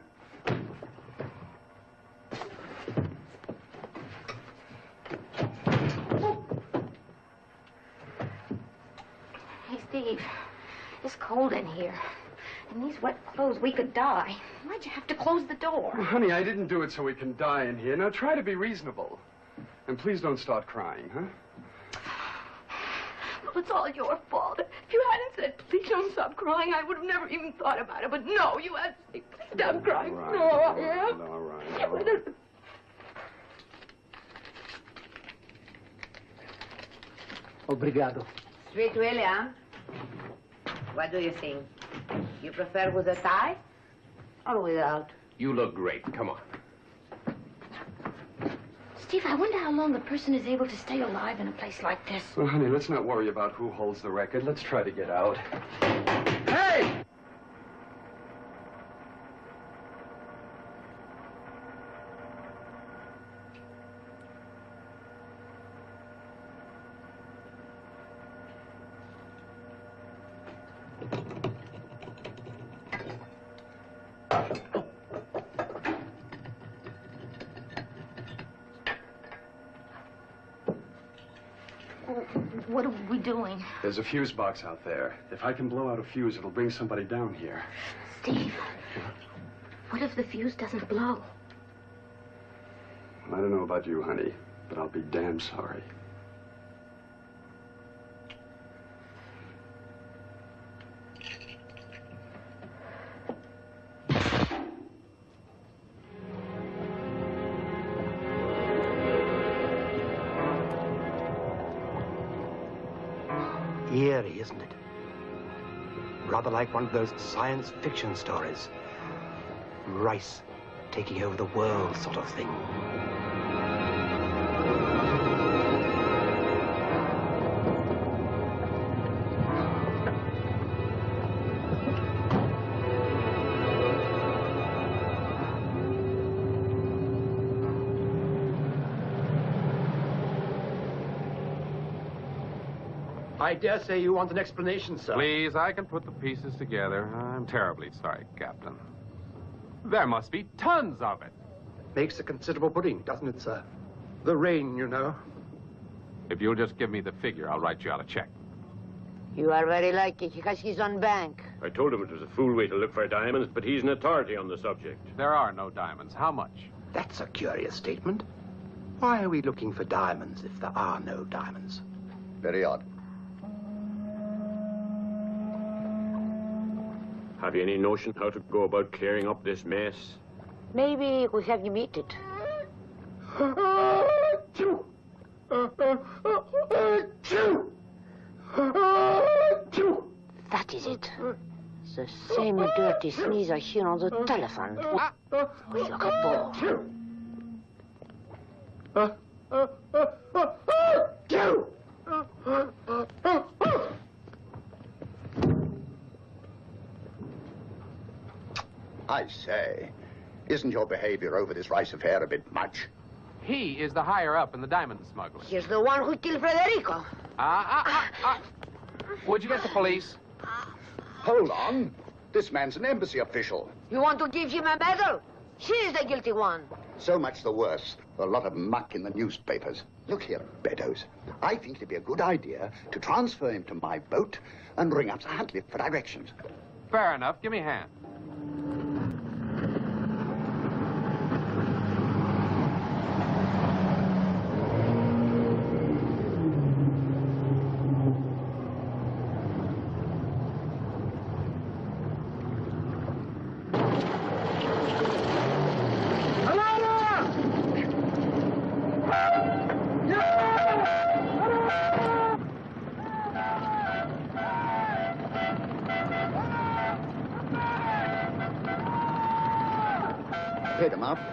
Hey, Steve, it's cold in here. In these wet clothes, we could die. Why'd you have to close the door? Well, honey, I didn't do it so we can die in here. Now, try to be reasonable. And please don't start crying, huh? Well, it's all your fault. If you hadn't said, please don't stop crying, I would have never even thought about it. But no, you had to say, please stop crying. All right, No, all yeah. right, all right, all right. Obrigado. Sweet William, what do you think? You prefer with a tie or without? You look great. Come on. Steve, I wonder how long a person is able to stay alive in a place like this. Well, honey, let's not worry about who holds the record. Let's try to get out. Hey! What are we doing? There's a fuse box out there. If I can blow out a fuse, it'll bring somebody down here. Steve, what if the fuse doesn't blow? I don't know about you, honey, but I'll be damn sorry. Eerie, isn't it? Rather like one of those science fiction stories. Rice taking over the world sort of thing. I dare say you want an explanation, sir. Please, I can put the pieces together. I'm terribly sorry, Captain. There must be tons of it. Makes a considerable pudding, doesn't it, sir? The rain, you know. If you'll just give me the figure, I'll write you out a check. You are very lucky. He has his own bank. I told him it was a fool way to look for diamonds, but he's an authority on the subject. There are no diamonds. How much? That's a curious statement. Why are we looking for diamonds if there are no diamonds? Very odd. Have you any notion how to go about clearing up this mess? Maybe we have you meet it. That is it. The same dirty sneeze I hear on the telephone. With your ball. I say, isn't your behavior over this rice affair a bit much? He is the higher up in the diamond smuggling. He's the one who killed Federico. Ah, ah, ah, ah. Would you get the police? Hold on. This man's an embassy official. You want to give him a medal? He is the guilty one. So much the worse. A lot of muck in the newspapers. Look here, Beddoes. I think it'd be a good idea to transfer him to my boat and ring up Sir Huntley for directions. Fair enough. Give me a hand. paid him off.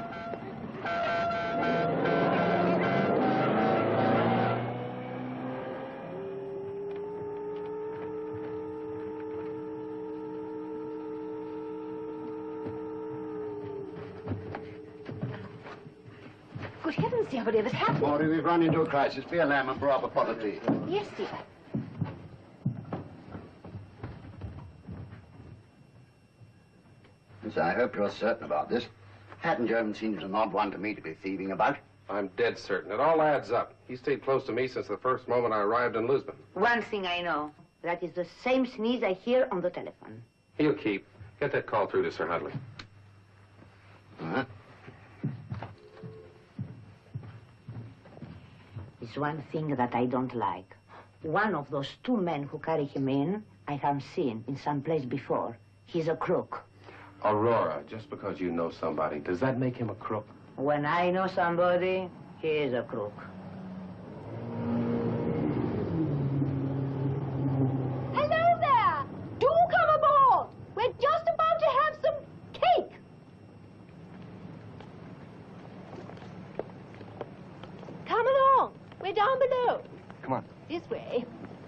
Good heavens, dear, whatever's happened? Maury, we've run into a crisis. Be a lamb and brew up a pot of tea. Yes, dear. Yes, I hope you're certain about this. Hatton Jones seems an odd one to me to be thieving about. I'm dead certain. It all adds up. He stayed close to me since the first moment I arrived in Lisbon. One thing I know. That is the same sneeze I hear on the telephone. He'll keep. Get that call through to Sir Huntley. Uh-huh. There's one thing that I don't like. One of those two men who carry him in, I have seen in some place before. He's a crook. Aurora, just because you know somebody, does that make him a crook? When I know somebody, he is a crook. Hello there! Do come aboard! We're just about to have some cake! Come along. We're down below. Come on. This way.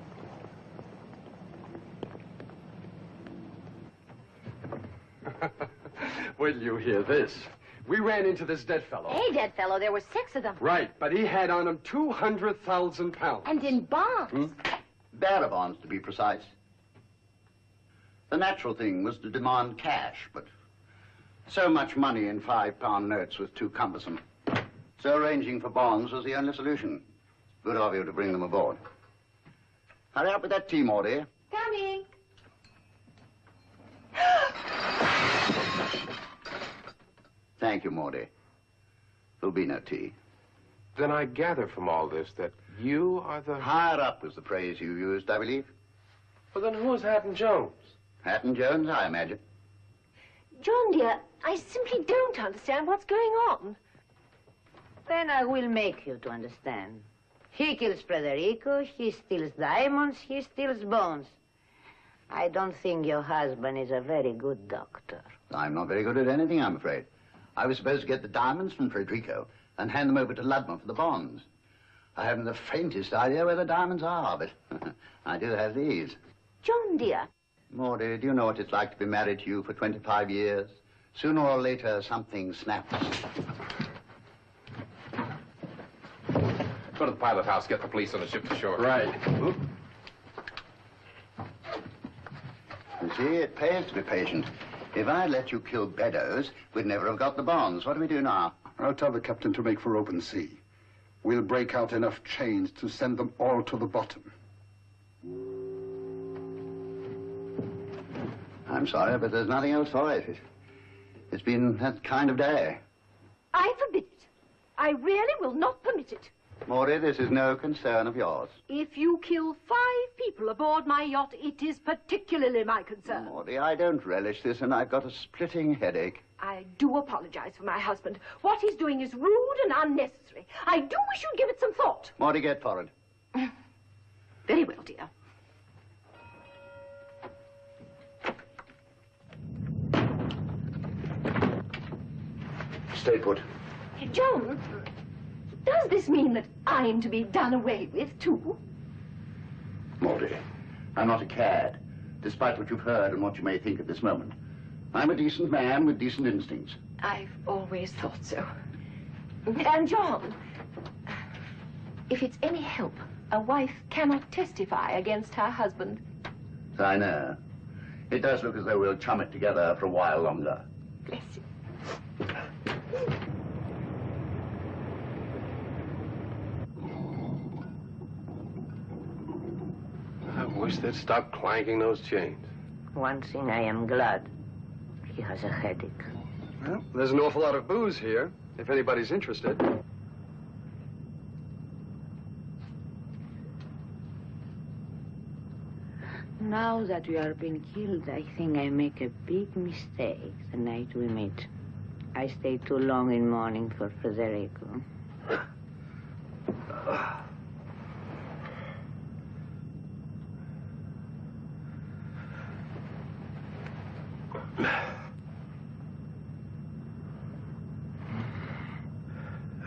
Wait till you hear this. We ran into this dead fellow. Hey, dead fellow, there were six of them. Right, but he had on him two hundred thousand pounds. And in bonds. Hmm? Bearer bonds, to be precise. The natural thing was to demand cash, but so much money in five-pound notes was too cumbersome. So arranging for bonds was the only solution. Good of you to bring them aboard. Hurry up with that tea, Maudie. Coming. Thank you, Maudie. There'll be no tea. Then I gather from all this that you are the... Higher up was the phrase you used, I believe. Well, then who's Hatton Jones? Hatton Jones, I imagine. John, dear, I simply don't understand what's going on. Then I will make you to understand. He kills Frederico, he steals diamonds, he steals bones. I don't think your husband is a very good doctor. I'm not very good at anything, I'm afraid. I was supposed to get the diamonds from Frederico and hand them over to Ludman for the bonds. I haven't the faintest idea where the diamonds are, but I do have these. John, dear. Maudie, do you know what it's like to be married to you for twenty-five years? Sooner or later, something snaps. Go to the pilot house, get the police on the ship to shore. Right. You see, it pays to be patient. If I'd let you kill Beddoes, we'd never have got the bonds. What do we do now? I'll tell the captain to make for open sea. We'll break out enough chains to send them all to the bottom. I'm sorry, but there's nothing else for it. It's, it's been that kind of day. I forbid it. I really will not permit it. Maudie, this is no concern of yours. If you kill five people aboard my yacht, it is particularly my concern. Maudie, I don't relish this, and I've got a splitting headache. I do apologize for my husband. What he's doing is rude and unnecessary. I do wish you'd give it some thought. Maudie, get forward. Very well, dear. Stay put. John, does this mean that I'm to be done away with, too? Maudie, I'm not a cad, despite what you've heard and what you may think at this moment. I'm a decent man with decent instincts. I've always thought so. And, John, if it's any help, a wife cannot testify against her husband. I know. It does look as though we'll chum it together for a while longer. Bless you. I wish they'd stop clanking those chains. One thing I am glad. He has a headache. Well, there's an awful lot of booze here, if anybody's interested. Now that you are being killed, I think I make a big mistake the night we meet. I stay too long in mourning for Federico.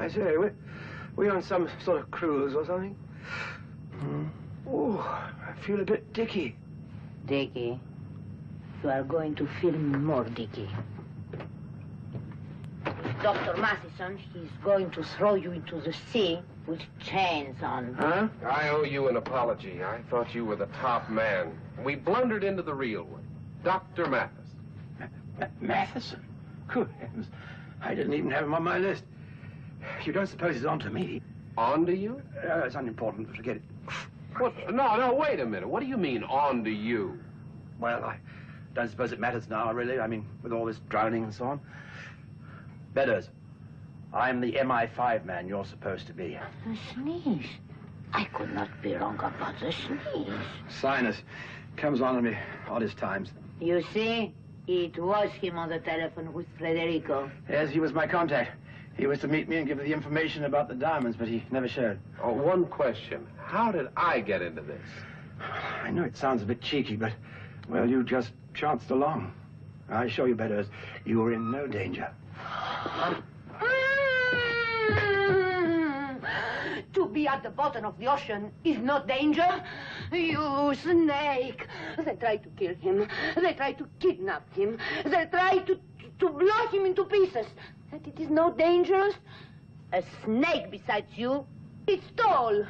I say, we we on some sort of cruise or something? Hmm? Oh, I feel a bit dicky. Dicky, you are going to feel more dicky. Doctor Massison, he's going to throw you into the sea with chains on. Huh? I owe you an apology. I thought you were the top man. We blundered into the real one. Doctor Mathis. M Matheson? Good heavens. I didn't even have him on my list. You don't suppose he's on to me? On to you? Uh, it's unimportant. Forget it. What? No, no, wait a minute. What do you mean, on to you? Well, I don't suppose it matters now, really. I mean, with all this drowning and so on. Bedders, I'm the M I five man you're supposed to be. The sneeze. I could not be wrong about the sneeze. Sinus. Comes on at me oddest times. You see, it was him on the telephone with Federico. Yes, he was my contact. He was to meet me and give me the information about the diamonds, but he never showed. Oh, one question. How did I get into this? I know it sounds a bit cheeky, but, well, you just chanced along. I assure you, Bedders, you were in no danger. To be at the bottom of the ocean is no danger. You snake. They try to kill him. They try to kidnap him. They try to, to blow him into pieces. That it is no dangerous. A snake besides you, it's tall.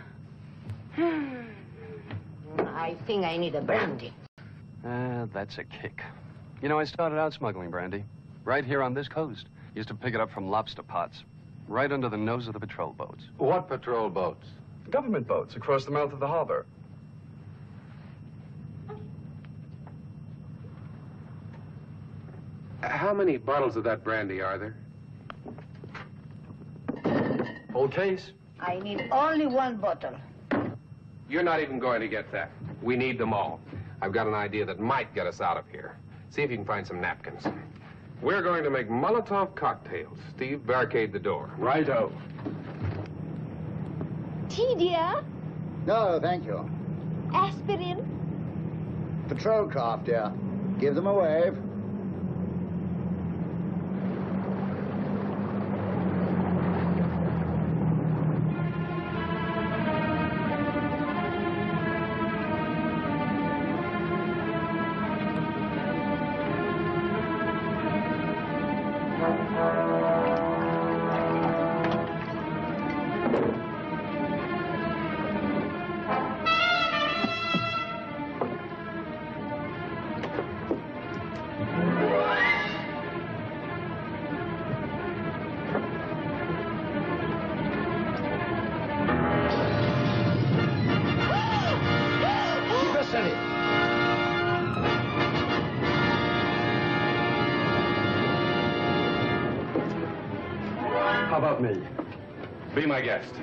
I think I need a brandy. Ah, that's a kick. You know, I started out smuggling brandy. Right here on this coast. Used to pick it up from lobster pots. Right under the nose of the patrol boats. What patrol boats? Government boats across the mouth of the harbor. How many bottles of that brandy are there? Whole case? I need only one bottle. You're not even going to get that. We need them all. I've got an idea that might get us out of here. See if you can find some napkins. We're going to make Molotov cocktails. Steve, barricade the door. Righto. Tea, dear? No, thank you. Aspirin? Patrol craft, dear. Give them a wave. How about me? Be my guest.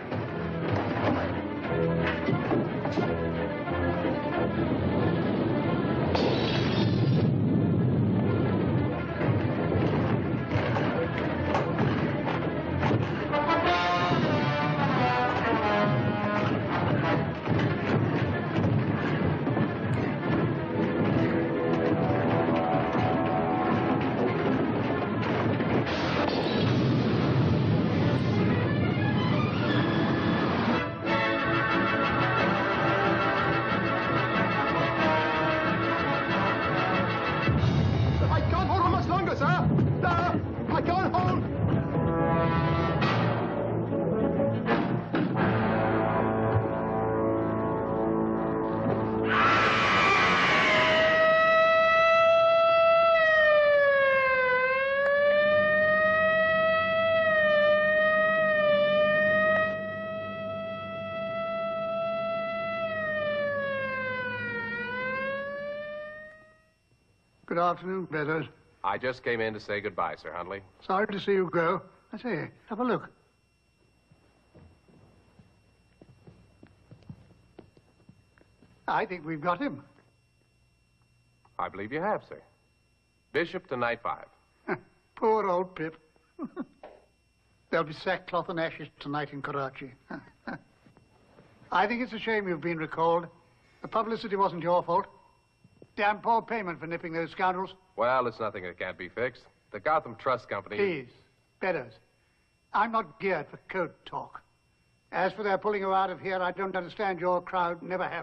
Good afternoon, Bedders. I just came in to say goodbye, Sir Hundley. Sorry to see you go. I say, have a look. I think we've got him. I believe you have, sir. Bishop to night five. Poor old Pip. There'll be sackcloth and ashes tonight in Karachi. I think it's a shame you've been recalled. The publicity wasn't your fault. Damn poor payment for nipping those scoundrels. Well, it's nothing that can't be fixed. The Gotham Trust Company... Please, Bedders. I'm not geared for code talk. As for their pulling you out of here, I don't understand your crowd, never have.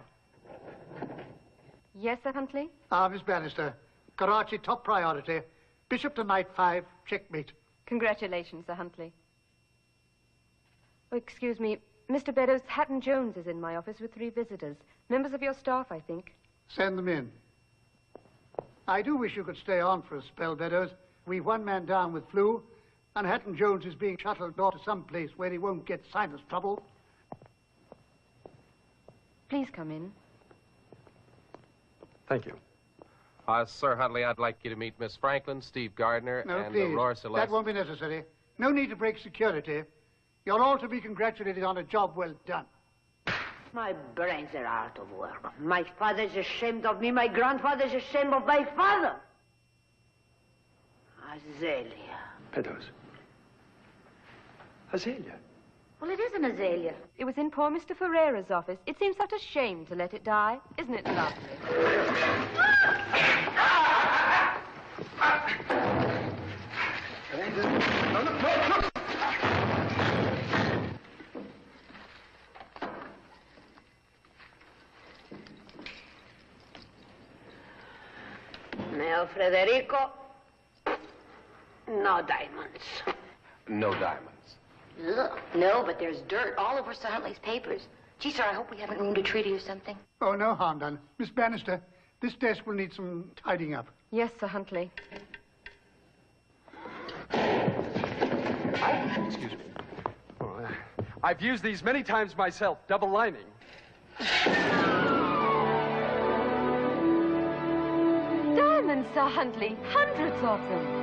Yes, Sir Huntley? Ah, Miss Bannister, Karachi top priority. Bishop to knight five, checkmate. Congratulations, Sir Huntley. Oh, excuse me. Mister Beddoes, Hatton Jones is in my office with three visitors. Members of your staff, I think. Send them in. I do wish you could stay on for a spell, Beddoes. We've one man down with flu, and Hatton Jones is being shuttled off to some place where he won't get sinus trouble. Please come in. Thank you. Uh, Sir Huntley, I'd like you to meet Miss Franklin, Steve Gardner, No, and please. Aurora Celeste. That won't be necessary. No need to break security. You're all to be congratulated on a job well done. My brains are out of work. My father's ashamed of me. My grandfather's ashamed of my father. Azalea. Beddoes. Azalea. Well, it is an azalea. It was in poor Mister Ferreira's office. It seems such a shame to let it die. Isn't it lovely? Now, Federico, no diamonds. No diamonds. Ugh, no, but there's dirt all over Sir Huntley's papers. Gee, sir, I hope we haven't ruined a treaty or something. Oh, no harm done. Miss Bannister, this desk will need some tidying up. Yes, Sir Huntley. Excuse me. Oh, uh, I've used these many times myself, double lining. Diamonds, Sir Huntley. Hundreds of them.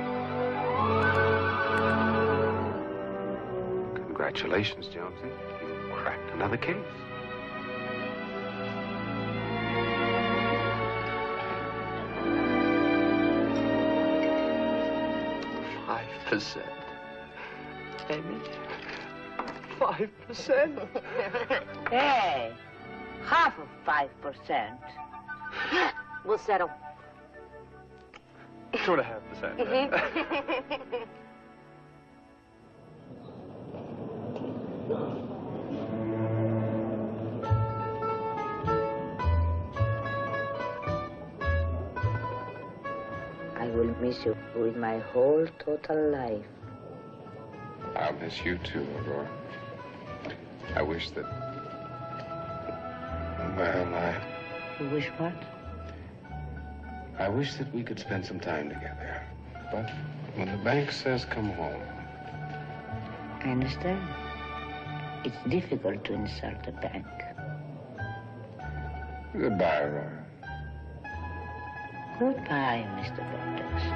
Congratulations, Jonesy. You've cracked another case. Five percent. Amy? Five percent? Hey, half of five percent. We'll settle. Two and a half percent. I will miss you with my whole total life. I'll miss you too, Aurora. I wish that... Well, I... You wish what? I wish that we could spend some time together. But when the bank says come home... I understand. It's difficult to insult a bank. Goodbye, Aurora. Goodbye, Mister Beddoes.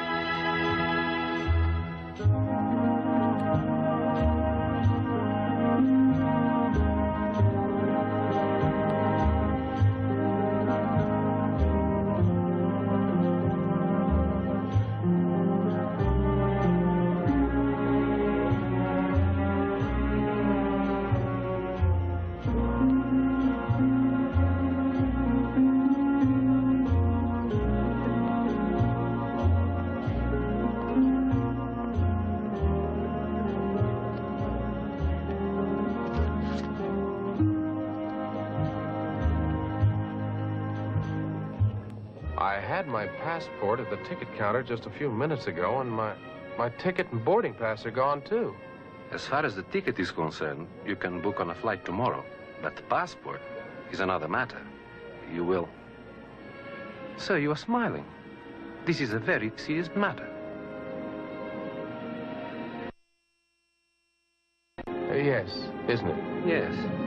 I had my passport at the ticket counter just a few minutes ago, and my, my ticket and boarding pass are gone, too. As far as the ticket is concerned, you can book on a flight tomorrow. But the passport is another matter. You will... Sir, you are smiling. This is a very serious matter. Uh, yes, isn't it? Yes.